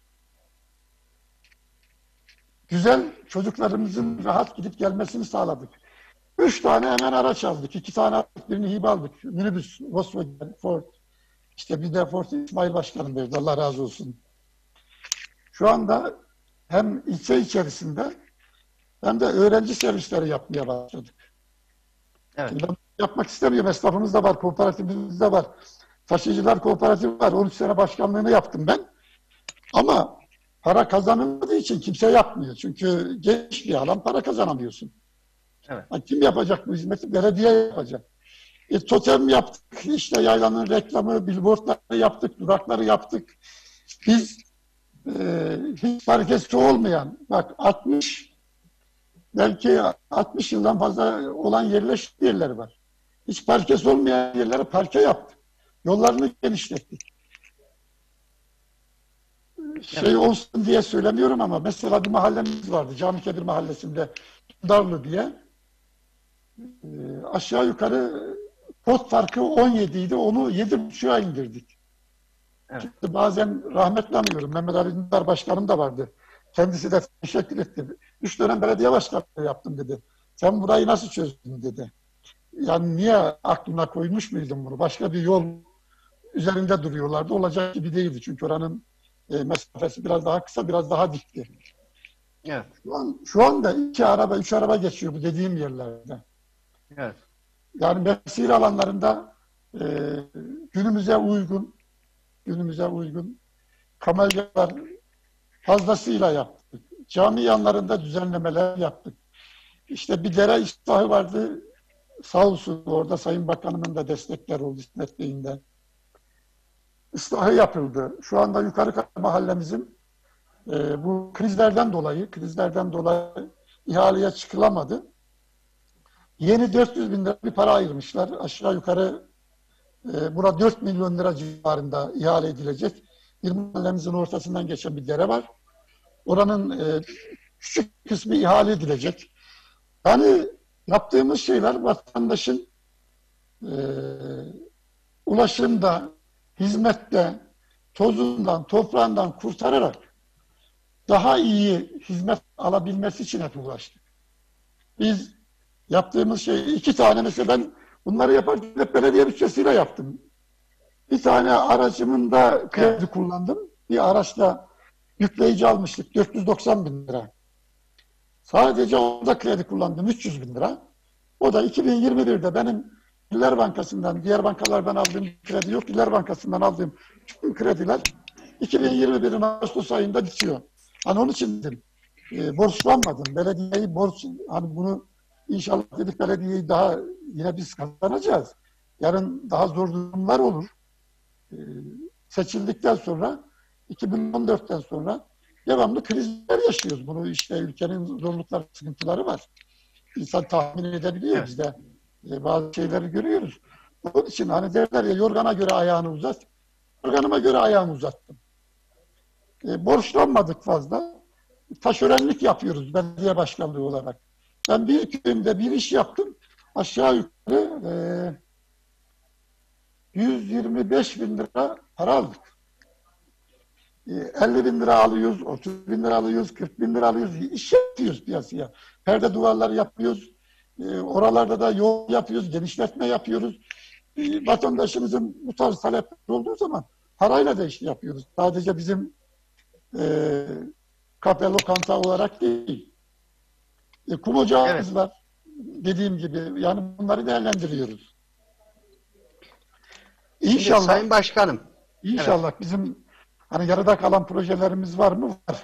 güzel çocuklarımızın rahat gidip gelmesini sağladık. 3 tane hemen araç aldık. 2 tane aldık, birini hibe aldık. Minibüs, Volkswagen, Ford. İşte bir de Ford İsmail Başkanım verdi. Allah razı olsun. Şu anda hem ilçe içerisinde hem de öğrenci servisleri yapmaya başladık. Evet. Şimdi ben yapmak istemiyorum. Esnafımız da var, kooperatifimiz de var. Taşıyıcılar kooperatifi var. 13 sene başkanlığını yaptım ben. Ama para kazanılmadığı için kimse yapmıyor. Çünkü geniş bir alan para kazanamıyorsun. Evet. Kim yapacak bu hizmeti? Belediye yapacak. Totem yaptık, işte yaylanın reklamı, billboardları yaptık, durakları yaptık. Biz hiç parkesi olmayan, bak 60, belki 60 yıldan fazla olan yerleşik yerler var. Hiç parkesi olmayan yerlere parke yaptık. Yollarını genişlettik. Şey olsun diye söylemiyorum ama mesela bir mahallemiz vardı. Camikedir Mahallesi'nde Darlı diye. Aşağı yukarı pot farkı 17 idi. Onu 7,5'a indirdik. Evet. Şimdi bazen rahmetli anıyorum. Mehmet Ali Dündar Başkanım da vardı. Kendisi de teşekkür etti. 3 dönem belediye başkanlığı yaptım dedi. Sen burayı nasıl çözdün dedi. Yani niye aklına koymuş muydun bunu? Başka bir yol üzerinde duruyorlardı. Olacak gibi değildi. Çünkü oranın mesafesi biraz daha kısa, biraz daha dikti. Evet. Şu anda 2 araba, 3 araba geçiyor bu dediğim yerlerde. Evet. Yani mesire alanlarında günümüze uygun kamelyalar, fazlasıyla yaptık. Cami yanlarında düzenlemeler yaptık. İşte bir dere ıslahı vardı. Sağ olsun orada Sayın Bakanımın da destekler oldu İsmet Bey'in de. Islahı yapıldı. Şu anda Yukarı mahallemizin bu krizlerden dolayı ihaleye çıkılamadı. Yeni 400 bin lira bir para ayırmışlar. Aşağı yukarı burada 4 milyon lira civarında ihale edilecek. Bir mahallemizin ortasından geçen bir dere var. Oranın küçük kısmı ihale edilecek. Yani yaptığımız şeyler vatandaşın ulaşımda, hizmette, tozundan, toprağından kurtararak daha iyi hizmet alabilmesi için hep uğraştık. Biz yaptığımız şey 2 tane mesela ben bunları yaparken hep belediye bütçesiyle yaptım. Bir tane aracımın da kredi kullandım. Bir araçla yükleyici almıştık 490 bin lira. Sadece onda kredi kullandım 300 bin lira. O da 2021'de benim İller Bankası'ndan, diğer bankalardan aldığım kredi yok. İller Bankası'ndan aldığım tüm krediler 2021'in Ağustos ayında bitiyor. Hani onun için dedim, borçlanmadım. Belediyeyi hani bunu inşallah dedik belediyeyi daha yine biz kazanacağız. Yarın daha zor durumlar olur. Seçildikten sonra 2014'ten sonra devamlı krizler yaşıyoruz. Bunu işte ülkenin zorlukları, sıkıntıları var. İnsan tahmin edebiliyor. Evet. Biz de bazı şeyleri görüyoruz. Onun için hani derler ya yorgana göre ayağını uzat. Yorganıma göre ayağımı uzattım. Borçlanmadık fazla. Taşörenlik yapıyoruz belediye başkanlığı olarak. Ben bir köyümde bir iş yaptım. Aşağı yukarı 125 bin lira para aldık. 50 bin lira alıyoruz, 30 bin lira alıyoruz, 40 bin lira alıyoruz. İş yapıyoruz piyasaya. Perde duvarları yapıyoruz. Oralarda da yol yapıyoruz, genişletme yapıyoruz. Vatandaşımızın bu tarz talepleri olduğu zaman parayla da iş yapıyoruz. Sadece bizim kafe, lokanta olarak değil. Kum ocağımız Evet. var. Dediğim gibi yani bunları değerlendiriyoruz. Şimdi İnşallah, Sayın Başkanım. Evet. inşallah bizim hani yarıda kalan projelerimiz var mı? Var.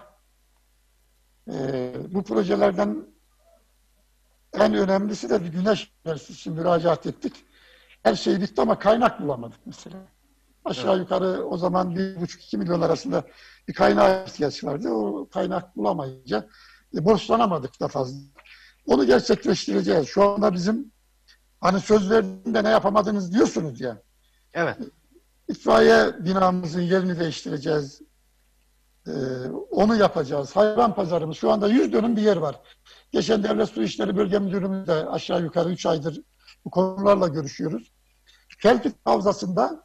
Bu projelerden en önemlisi de bir Güneş Üniversitesi müracaat ettik. Her şey bitti ama kaynak bulamadık mesela. Aşağı Evet. yukarı o zaman 1,5-2 milyon arasında bir kaynağa ihtiyaç vardı. O kaynak bulamayınca borçlanamadık da fazla. Onu gerçekleştireceğiz. Şu anda bizim hani söz verdiğinde ne yapamadınız diyorsunuz ya. Evet. İtfaiye binamızın yerini değiştireceğiz. Onu yapacağız. Hayvan pazarımız şu anda 100 dönüm bir yer var. Geçen Devlet Su İşleri Bölge Müdürümüzle aşağı yukarı 3 aydır bu konularla görüşüyoruz. Kelkit Havzası'nda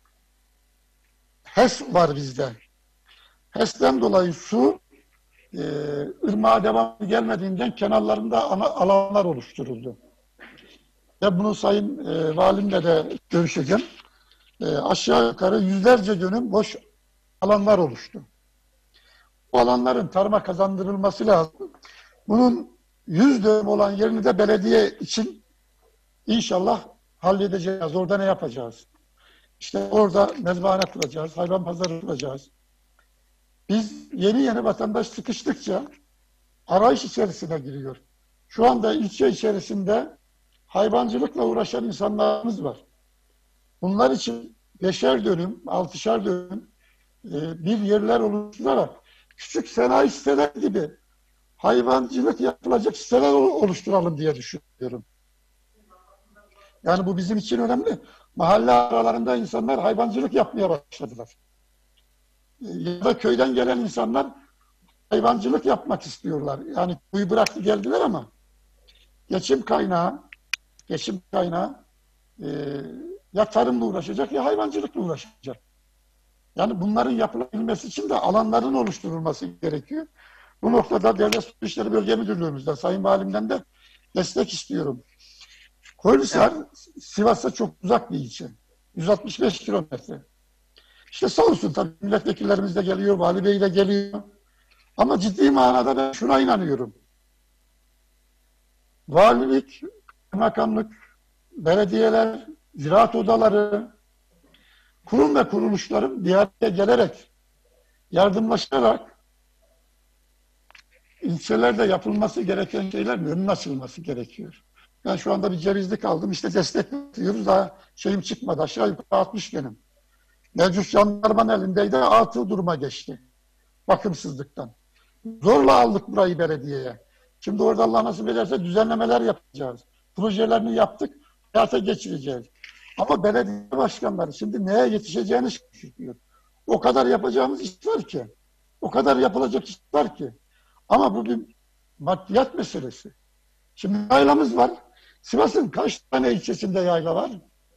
HES var bizde. HES'ten dolayı su ırmağa devamlı gelmediğinden kenarlarında alanlar oluşturuldu. Ve bunu Sayın Valimle de görüşeceğim. Aşağı yukarı yüzlerce dönüm boş alanlar oluştu. Bu alanların tarıma kazandırılması lazım. Bunun 100 dönüm olan yerini de belediye için inşallah halledeceğiz. Orada ne yapacağız? İşte orada mezbahane kuracağız, hayvan pazarı kuracağız. Biz yeni vatandaş sıkıştıkça arayış içerisine giriyor. Şu anda ilçe içerisinde hayvancılıkla uğraşan insanlarımız var. Bunlar için 5'er dönüm, 6'şer dönüm bir yerler oluşturarak küçük sanayi siteleri gibi hayvancılık yapılacak siteler oluşturalım diye düşünüyorum. Yani bu bizim için önemli. Mahalle aralarında insanlar hayvancılık yapmaya başladılar. Ya da köyden gelen insanlar hayvancılık yapmak istiyorlar. Yani köyü bıraktı geldiler ama geçim kaynağı ya tarımla uğraşacak ya hayvancılıkla uğraşacak. Yani bunların yapılabilmesi için de alanların oluşturulması gerekiyor. Bu noktada Devlet Su İşleri Bölge Müdürlüğümüzden, Sayın Valimden de destek istiyorum. Koylisar, evet. Sivas'a çok uzak bir ilçe. 165 kilometre. İşte sağ olsun tabii milletvekillerimiz de geliyor, Vali Bey de geliyor. Ama ciddi manada ben şuna inanıyorum. Valilik, makamlık, belediyeler, ziraat odaları, kurum ve kuruluşların bir araya gelerek, yardımlaşarak ilçelerde yapılması gereken şeylerin önünün açılması gerekiyor. Ben şu anda bir cevizlik aldım. İşte destek veriyoruz. Daha şeyim çıkmadı. Aşağı yukarı 60 benim. Mevcut jandarmanın elindeydi. Atıl duruma geçti. Bakımsızlıktan. Zorla aldık burayı belediyeye. Şimdi orada Allah nasip ederse düzenlemeler yapacağız. Projelerini yaptık. Hayata geçireceğiz. Ama belediye başkanları şimdi neye yetişeceğini şaşırıyor. O kadar yapacağımız iş var ki. O kadar yapılacak iş var ki. Ama bu bir maddiyat meselesi. Şimdi yaylamız var. Sivas'ın kaç tane ilçesinde yayla var?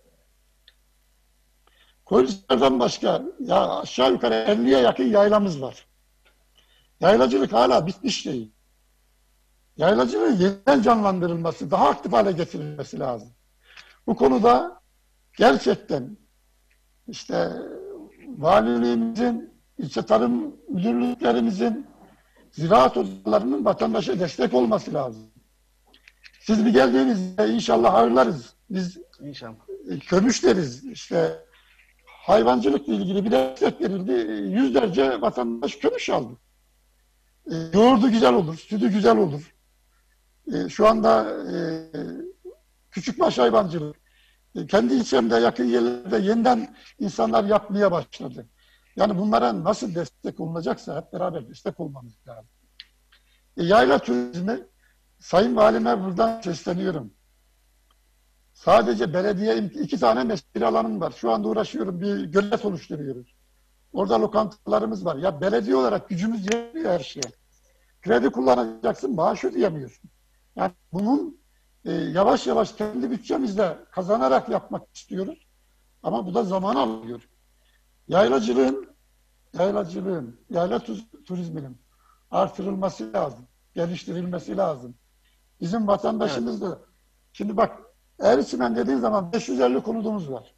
Koyunlardan başka ya aşağı yukarı 50'ye yakın yaylamız var. Yaylacılık hala bitmiş değil. Yaylacılığın yeniden canlandırılması, daha aktif hale getirilmesi lazım. Bu konuda gerçekten işte valiliğimizin, ilçe tarım müdürlüklerimizin, ziraat odalarının vatandaşa destek olması lazım. Siz bir geldiğinizde inşallah ağırlarız. Biz İnşallah. kömüş deriz. İşte hayvancılıkla ilgili bir destek verildi. Yüzlerce vatandaş kömüş aldı. Yoğurdu güzel olur, sütü güzel olur. Şu anda küçükbaş hayvancılık kendi ilçemde yakın yerlerde yeniden insanlar yapmaya başladı. Yani bunlara nasıl destek olunacaksa hep beraber destek olmamız lazım. Yayla turizmi, Sayın Valime buradan sesleniyorum. Sadece belediye 2 tane mesire alanım var. Şu anda uğraşıyorum, bir gölet oluşturuyoruz. Orada lokantalarımız var. Ya belediye olarak gücümüz yetmiyor her şeye. Kredi kullanacaksın, maaş ödeyemiyorsun. Yani bunun yavaş yavaş kendi bütçemizle kazanarak yapmak istiyoruz. Ama bu da zaman alıyor. Yaylacılığın, yayla turizminin artırılması lazım. Geliştirilmesi lazım. Bizim vatandaşımız da, şimdi bak, Erçimen dediğin zaman 550 konudumuz var.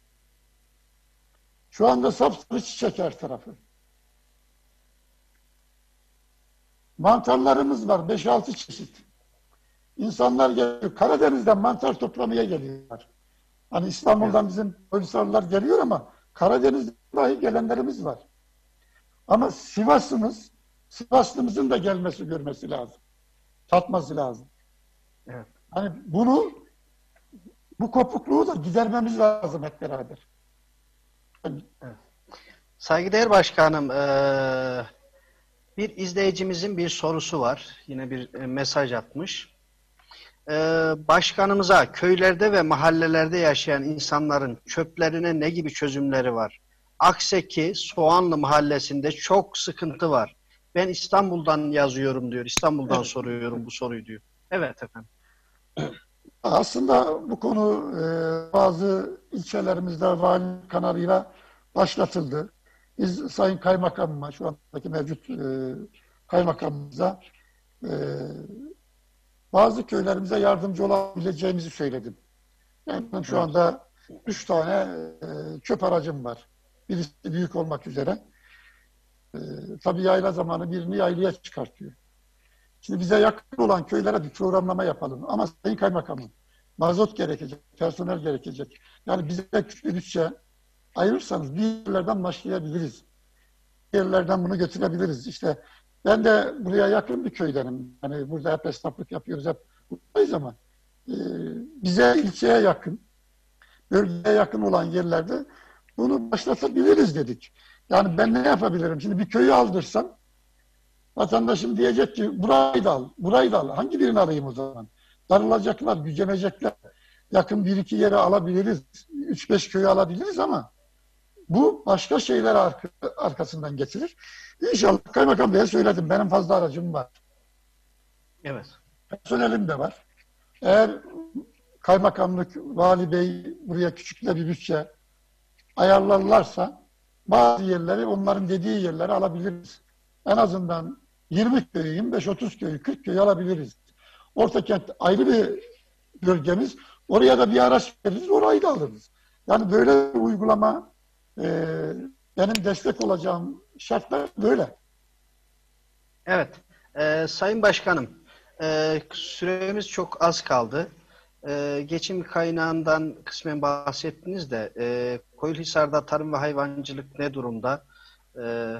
Şu anda sapsarı çiçek her tarafı. Mantarlarımız var 5-6 çeşit. İnsanlar geliyor. Karadeniz'den mantar toplamaya geliyorlar. Hani İstanbul'dan bizim polisarlar geliyor ama Karadeniz'den dahi gelenlerimiz var. Ama Sivaslımızın da gelmesi, görmesi lazım. Tatması lazım. Evet. Hani bu kopukluğu da gidermemiz lazım hep beraber. Evet. Saygıdeğer Başkanım, bir izleyicimizin bir sorusu var. Yine bir mesaj atmış. Başkanımıza köylerde ve mahallelerde yaşayan insanların çöplerine ne gibi çözümleri var? Akseki Soğanlı mahallesinde çok sıkıntı var. Ben İstanbul'dan yazıyorum diyor. İstanbul'dan soruyorum bu soruyu diyor. Evet efendim. Aslında bu konu bazı ilçelerimizde vali kanalıyla başlatıldı. Biz Sayın Kaymakamıma, şu andaki mevcut kaymakamımıza bazı köylerimize yardımcı olabileceğimizi söyledim. Yani şu anda 3 tane çöp aracım var. Birisi büyük olmak üzere. Tabii yayla zamanı birini yaylaya çıkartıyor. Şimdi bize yakın olan köylere bir programlama yapalım. Ama Sayın Kaymakamım, mazot gerekecek, personel gerekecek. Yani bize küçük bir bütçe ayırırsanız bir yerlerden başlayabiliriz. Bir yerlerden bunu götürebiliriz. İşte ben de buraya yakın bir köydenim. Hani burada hep esnaflık yapıyoruz, hep buradayız ama bize ilçeye yakın, bölgeye yakın olan yerlerde bunu başlatabiliriz dedik. Yani ben ne yapabilirim? Şimdi bir köyü aldırsam vatandaşım diyecek ki burayı da al, burayı da al. Hangi birini alayım o zaman? Darılacaklar, gücenecekler. Yakın bir iki yere alabiliriz. 3-5 köyü alabiliriz ama bu başka şeyler arkasından getirir. İnşallah Kaymakam Bey'e söyledim. Benim fazla aracım var. Evet. Personelim de var. Eğer Kaymakamlık, Vali Bey buraya küçük de bir bütçe ayarlarlarsa bazı yerleri, onların dediği yerleri alabiliriz. En azından 20 köyü, 25-30 köyü, 40 köyü alabiliriz. Ortakent ayrı bir bölgemiz. Oraya da bir araç veririz, orayı da alırız. Yani böyle bir uygulama benim destek olacağım şartlar böyle. Evet. Sayın Başkanım, süremiz çok az kaldı. Geçim kaynağından kısmen bahsettiniz de Koyulhisar'da tarım ve hayvancılık ne durumda?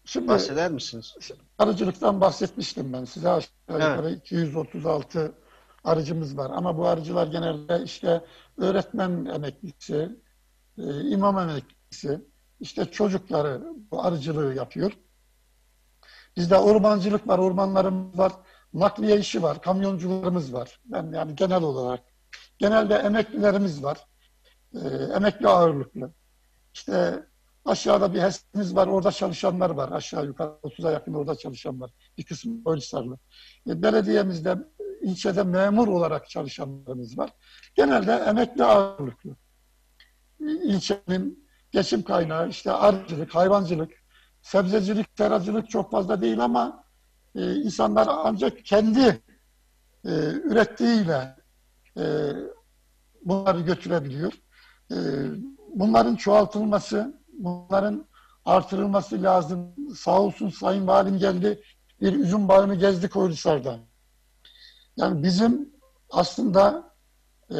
Şimdi bahseder misiniz? arıcılıktan bahsetmiştim ben size. Aşağı Evet. yukarı 236 arıcımız var. Ama bu arıcılar genelde işte öğretmen emeklisi, imam emeklisi, işte çocukları bu arıcılığı yapıyor. Bizde ormancılık var, ormanlarımız var, nakliye işi var, kamyoncularımız var. Ben yani genel olarak, genelde emeklilerimiz var, emekli ağırlıklı. İşte aşağıda bir HES'imiz var, orada çalışanlar var. Aşağı yukarı 30'a yakın orada çalışan var. Bir kısmı Koysarlı. Belediyemizde, ilçede memur olarak çalışanlarımız var. Genelde emekli ağırlıklı. İlçenin geçim kaynağı işte arıcılık, hayvancılık, sebzecilik, seracılık çok fazla değil ama insanlar ancak kendi ürettiğiyle e, bunları götürebiliyor. E, Bunların çoğaltılması, bunların artırılması lazım. Sağ olsun Sayın Valim geldi, bir üzüm bağını gezdi Koylisar'da. Yani bizim aslında e,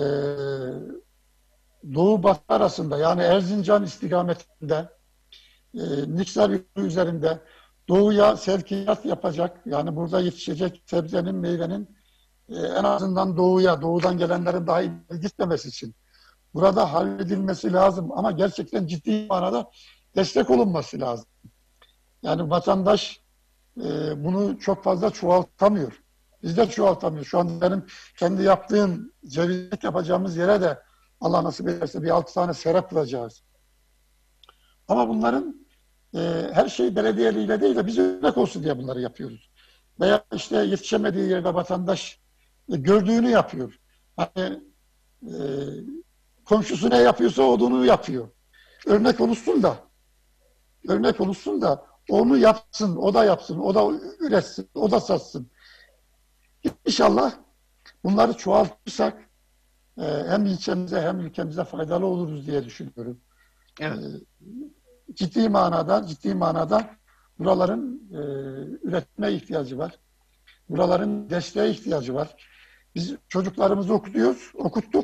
Doğu Batı arasında yani Erzincan istikametinde Niksar yolu üzerinde doğuya sevkiyat yapacak yani burada yetişecek sebzenin, meyvenin en azından doğuya, doğudan gelenlerin daha iyi gitmemesi için burada halledilmesi lazım ama gerçekten ciddi manada destek olunması lazım. Yani vatandaş bunu çok fazla çoğaltamıyor. Biz de çoğaltamıyor. Şu an benim kendi yaptığım cevizlik yapacağımız yere de Allah nasip ederse bir 6 tane sera kuracağız. Ama bunların her şey belediyeliğiyle değil de biz örnek olsun diye bunları yapıyoruz. Veya işte yetişemediği yerde vatandaş gördüğünü yapıyor. Hani e, komşusu ne yapıyorsa onu yapıyor. Örnek oluşsun da, örnek oluşsun da onu yapsın, o da yapsın, o da üretsin, o da satsın. İnşallah bunları çoğaltırsak hem ilçemize hem ülkemize faydalı oluruz diye düşünüyorum. Evet. Ciddi manada buraların üretme ihtiyacı var. Buraların desteğe ihtiyacı var. Biz çocuklarımızı okuttuk,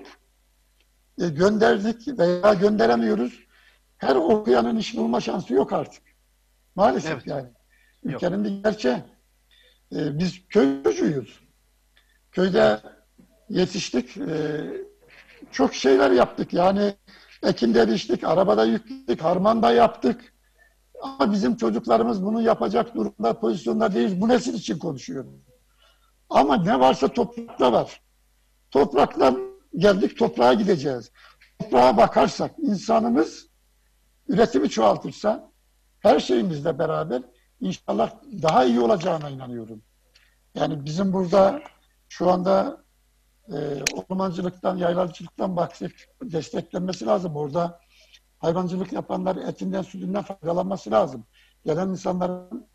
gönderdik veya gönderemiyoruz. Her okuyanın iş bulma şansı yok artık. Maalesef Evet. yani. Yok. Ülkenin bir gerçeği. Biz köy çocuğuyuz. Köyde yetiştik. Çok şeyler yaptık. Yani ekinde biçtik, arabada yükledik, harmanda yaptık. Ama bizim çocuklarımız bunu yapacak durumda, pozisyonda değil. Bu nesil için konuşuyorum. Ama ne varsa toprakta var. Topraktan geldik, toprağa gideceğiz. Toprağa bakarsak, insanımız üretimi çoğaltırsa, her şeyimizle beraber inşallah daha iyi olacağına inanıyorum. Yani bizim burada şu anda ormancılıktan, yaylacılıktan bahsedip desteklenmesi lazım. Orada hayvancılık yapanlar etinden, sütünden faydalanması lazım. Gelen insanların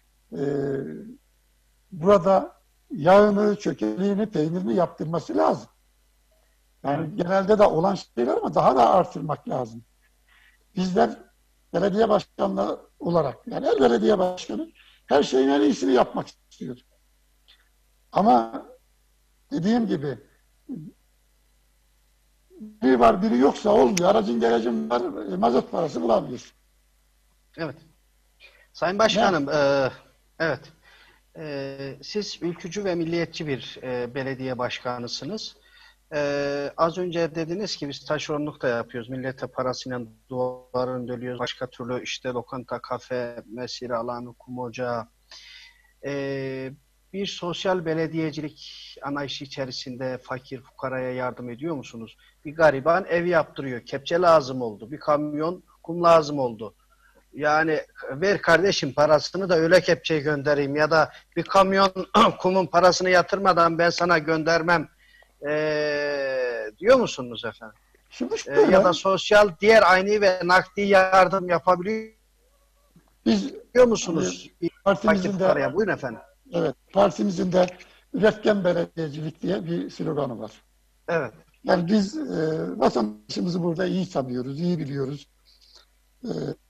burada yağını, çökeliğini, peynirini yaptırması lazım. Yani genelde de olan şeyler ama daha da artırmak lazım. Bizler belediye başkanlığı olarak, yani her belediye başkanı her şeyin en iyisini yapmak istiyor. Ama dediğim gibi biri var biri yoksa olmuyor. Aracın geracın var, mazot parası bulamıyorsun. Evet. Sayın Başkanım, evet. Siz ülkücü ve milliyetçi bir belediye başkanısınız. Az önce dediniz ki biz taşeronluk da yapıyoruz. Millete parasıyla duvarını dölüyoruz. Başka türlü işte lokanta, kafe, mesire alanı, kum ocağı. Bir sosyal belediyecilik anlayışı içerisinde fakir fukaraya yardım ediyor musunuz? Bir gariban ev yaptırıyor. Kepçe lazım oldu. Bir kamyon kum lazım oldu. Yani ver kardeşim parasını da öyle kepçeyi göndereyim ya da bir kamyon kumun parasını yatırmadan ben sana göndermem diyor musunuz efendim? Şimdi Ya şöyle, da sosyal diğer ayni ve nakdi yardım yapabiliyor biz musunuz? Fakir partimizin de fukaraya. Buyurun efendim. evet, partimizin de üretken belediyecilik diye bir sloganı var. Evet. Yani biz vatandaşımızı burada iyi tanıyoruz, iyi biliyoruz. E,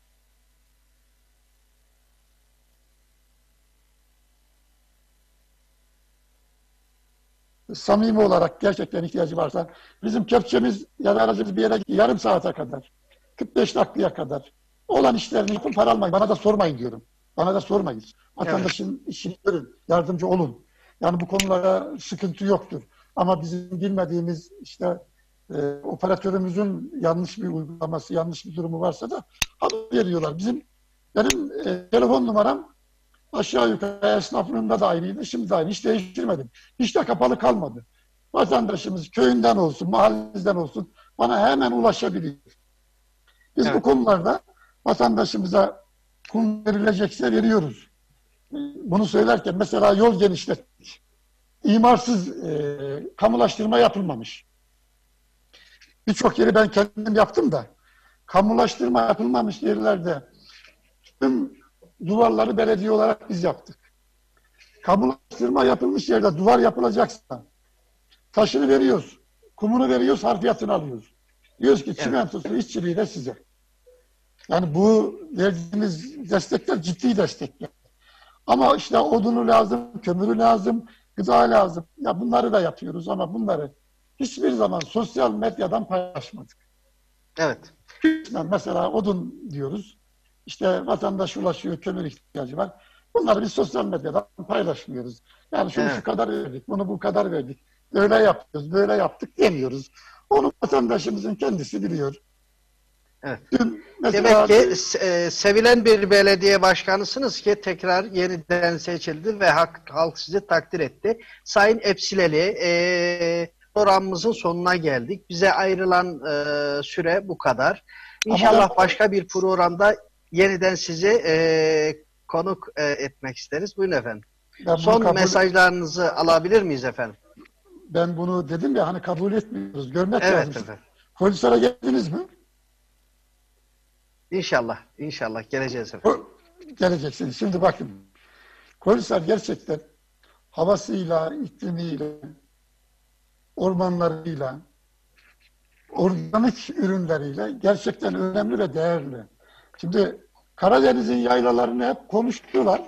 Samimi olarak gerçekten ihtiyacı varsa bizim kepçemiz ya da aracımız bir yere yarım saate kadar, 45 dakikaya kadar olan işlerini yapın para almayın. Bana da sormayın diyorum. Bana da sormayın. Vatandaşın işini görün, yardımcı olun. Yani bu konulara sıkıntı yoktur. Ama bizim bilmediğimiz işte operatörümüzün yanlış bir uygulaması, yanlış bir durumu varsa da haber veriyorlar. Benim telefon numaram aşağı yukarı esnaflığımda da aynıydı, şimdi de aynı. Hiç değiştirmedim. Hiç de kapalı kalmadı. Vatandaşımız köyünden olsun, mahallesinden olsun bana hemen ulaşabilir. Biz bu konularda vatandaşımıza kum verilecekse veriyoruz. Bunu söylerken mesela yol genişlettik. İmarsız kamulaştırma yapılmamış. Birçok yeri ben kendim yaptım da kamulaştırma yapılmamış yerlerde tüm duvarları belediye olarak biz yaptık. Kamulaştırma yapılmış yerde duvar yapılacaksa taşını veriyoruz, kumunu veriyoruz, harfiyatını alıyoruz. Diyoruz ki çimentosu, işçiliği de size. Yani bu verdiğimiz destekler ciddi destekler. Ama işte odunu lazım, kömürü lazım, gıda lazım. Ya bunları da yapıyoruz ama bunları hiçbir zaman sosyal medyadan paylaşmadık. Evet. Mesela odun diyoruz. İşte vatandaş ulaşıyor, kömür ihtiyacı var. Bunları biz sosyal medyadan paylaşmıyoruz. Yani şunu şu kadar verdik, bunu bu kadar verdik. Böyle yapıyoruz, böyle yaptık demiyoruz. Onu vatandaşımızın kendisi biliyor. Evet. Mesela, demek ki sevilen bir belediye başkanısınız ki tekrar yeniden seçildi ve halk sizi takdir etti. Sayın Epsileli, programımızın sonuna geldik. Bize ayrılan süre bu kadar. İnşallah başka bir programda yeniden sizi konuk etmek isteriz. Buyurun efendim. Son mesajlarınızı alabilir miyiz efendim? Ben bunu dedim ya, hani kabul etmiyoruz. Görmek lazım. Efendim. Kolisar'a geldiniz mi? İnşallah. İnşallah geleceğiz efendim. Geleceksiniz. Şimdi bakın. Kolisar gerçekten havasıyla, iklimiyle, ormanlarıyla, organik ürünleriyle gerçekten önemli ve değerli. Şimdi Karadeniz'in yaylalarını hep konuştular.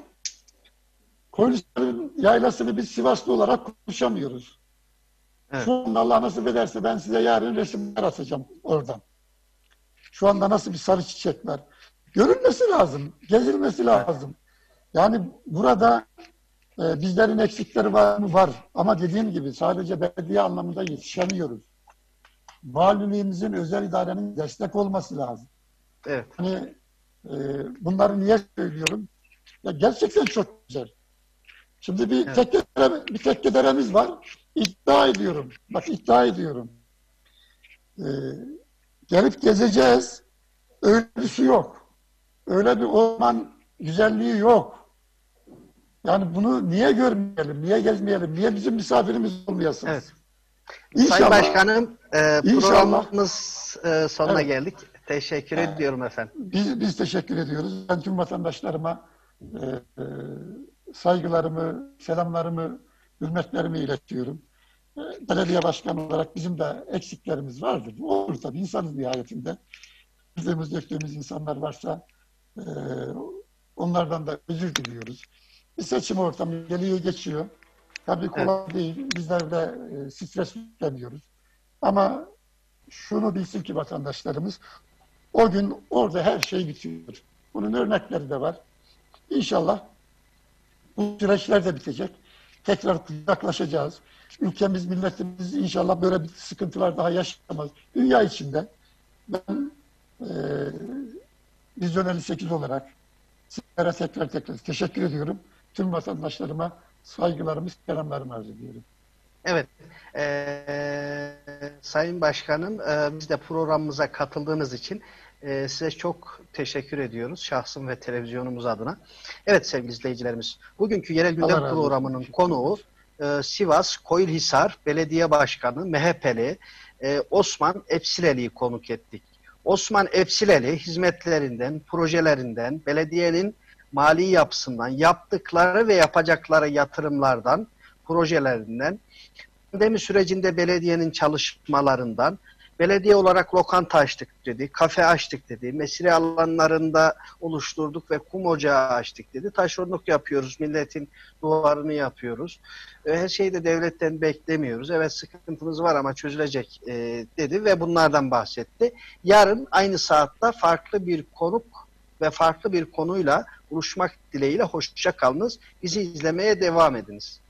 Kolisar'ın yaylasını biz Sivaslı olarak konuşamıyoruz. Evet. Şu anda Allah nasip ederse ben size yarın resimler atacağım oradan. Şu anda nasıl bir sarı çiçek var. Görünmesi lazım, gezilmesi lazım. Yani burada bizlerin eksikleri var mı? Var. Ama dediğim gibi sadece belediye anlamında yetişemiyoruz. Valiliğimizin, özel idarenin destek olması lazım. Evet. Hani bunları niye söylüyorum? Ya gerçekten çok güzel. Şimdi bir tekkederemiz var. İddia ediyorum. Bak iddia ediyorum. Gelip gezeceğiz. Öyle bir su yok. Öyle bir orman güzelliği yok. Yani bunu niye görmeyelim, niye gezmeyelim, niye bizim misafirimiz olmayasınız? Evet. İnşallah, Sayın Başkanım, programımız sonuna geldik. Teşekkür ediyorum efendim. Biz teşekkür ediyoruz. Ben tüm vatandaşlarıma saygılarımı, selamlarımı, hürmetlerimi iletiyorum. Belediye başkanı olarak bizim de eksiklerimiz vardır. Olur tabii, insanız nihayetinde. Yüzdüğümüz, döktüğümüz insanlar varsa onlardan da özür diliyoruz. Bir seçim ortamı geliyor, geçiyor. Tabii kolay değil. Bizler de stres yükleniyoruz. Ama şunu bilsin ki vatandaşlarımız, o gün orada her şey bitiyor. Bunun örnekleri de var. İnşallah bu süreçler de bitecek. Tekrar kucaklaşacağız. Ülkemiz, milletimiz inşallah böyle bir sıkıntılar daha yaşamaz. Dünya içinde ben Vizyon 58 olarak sizlere tekrar teşekkür ediyorum. Tüm vatandaşlarıma saygılarımı, selamlarımı arz ediyorum. Evet. Sayın Başkanım, biz de programımıza katıldığınız için size çok teşekkür ediyoruz. Şahsım ve televizyonumuz adına. Evet sevgili izleyicilerimiz, bugünkü Yerel Gündem programının konuğu Sivas Koyulhisar Belediye Başkanı MHP'li Osman Epsileli'yi konuk ettik. Osman Epsileli hizmetlerinden, projelerinden, belediyenin mali yapısından, yaptıkları ve yapacakları yatırımlardan, projelerinden, pandemi sürecinde belediyenin çalışmalarından, belediye olarak lokanta açtık dedi, kafe açtık dedi, mesire alanlarında oluşturduk ve kum ocağı açtık dedi. Taşeronluk yapıyoruz, milletin duvarını yapıyoruz. Her şeyi de devletten beklemiyoruz. Evet sıkıntımız var ama çözülecek dedi ve bunlardan bahsetti. Yarın aynı saatte farklı bir konuk ve farklı bir konuyla buluşmak dileğiyle hoşça kalınız. Bizi izlemeye devam ediniz.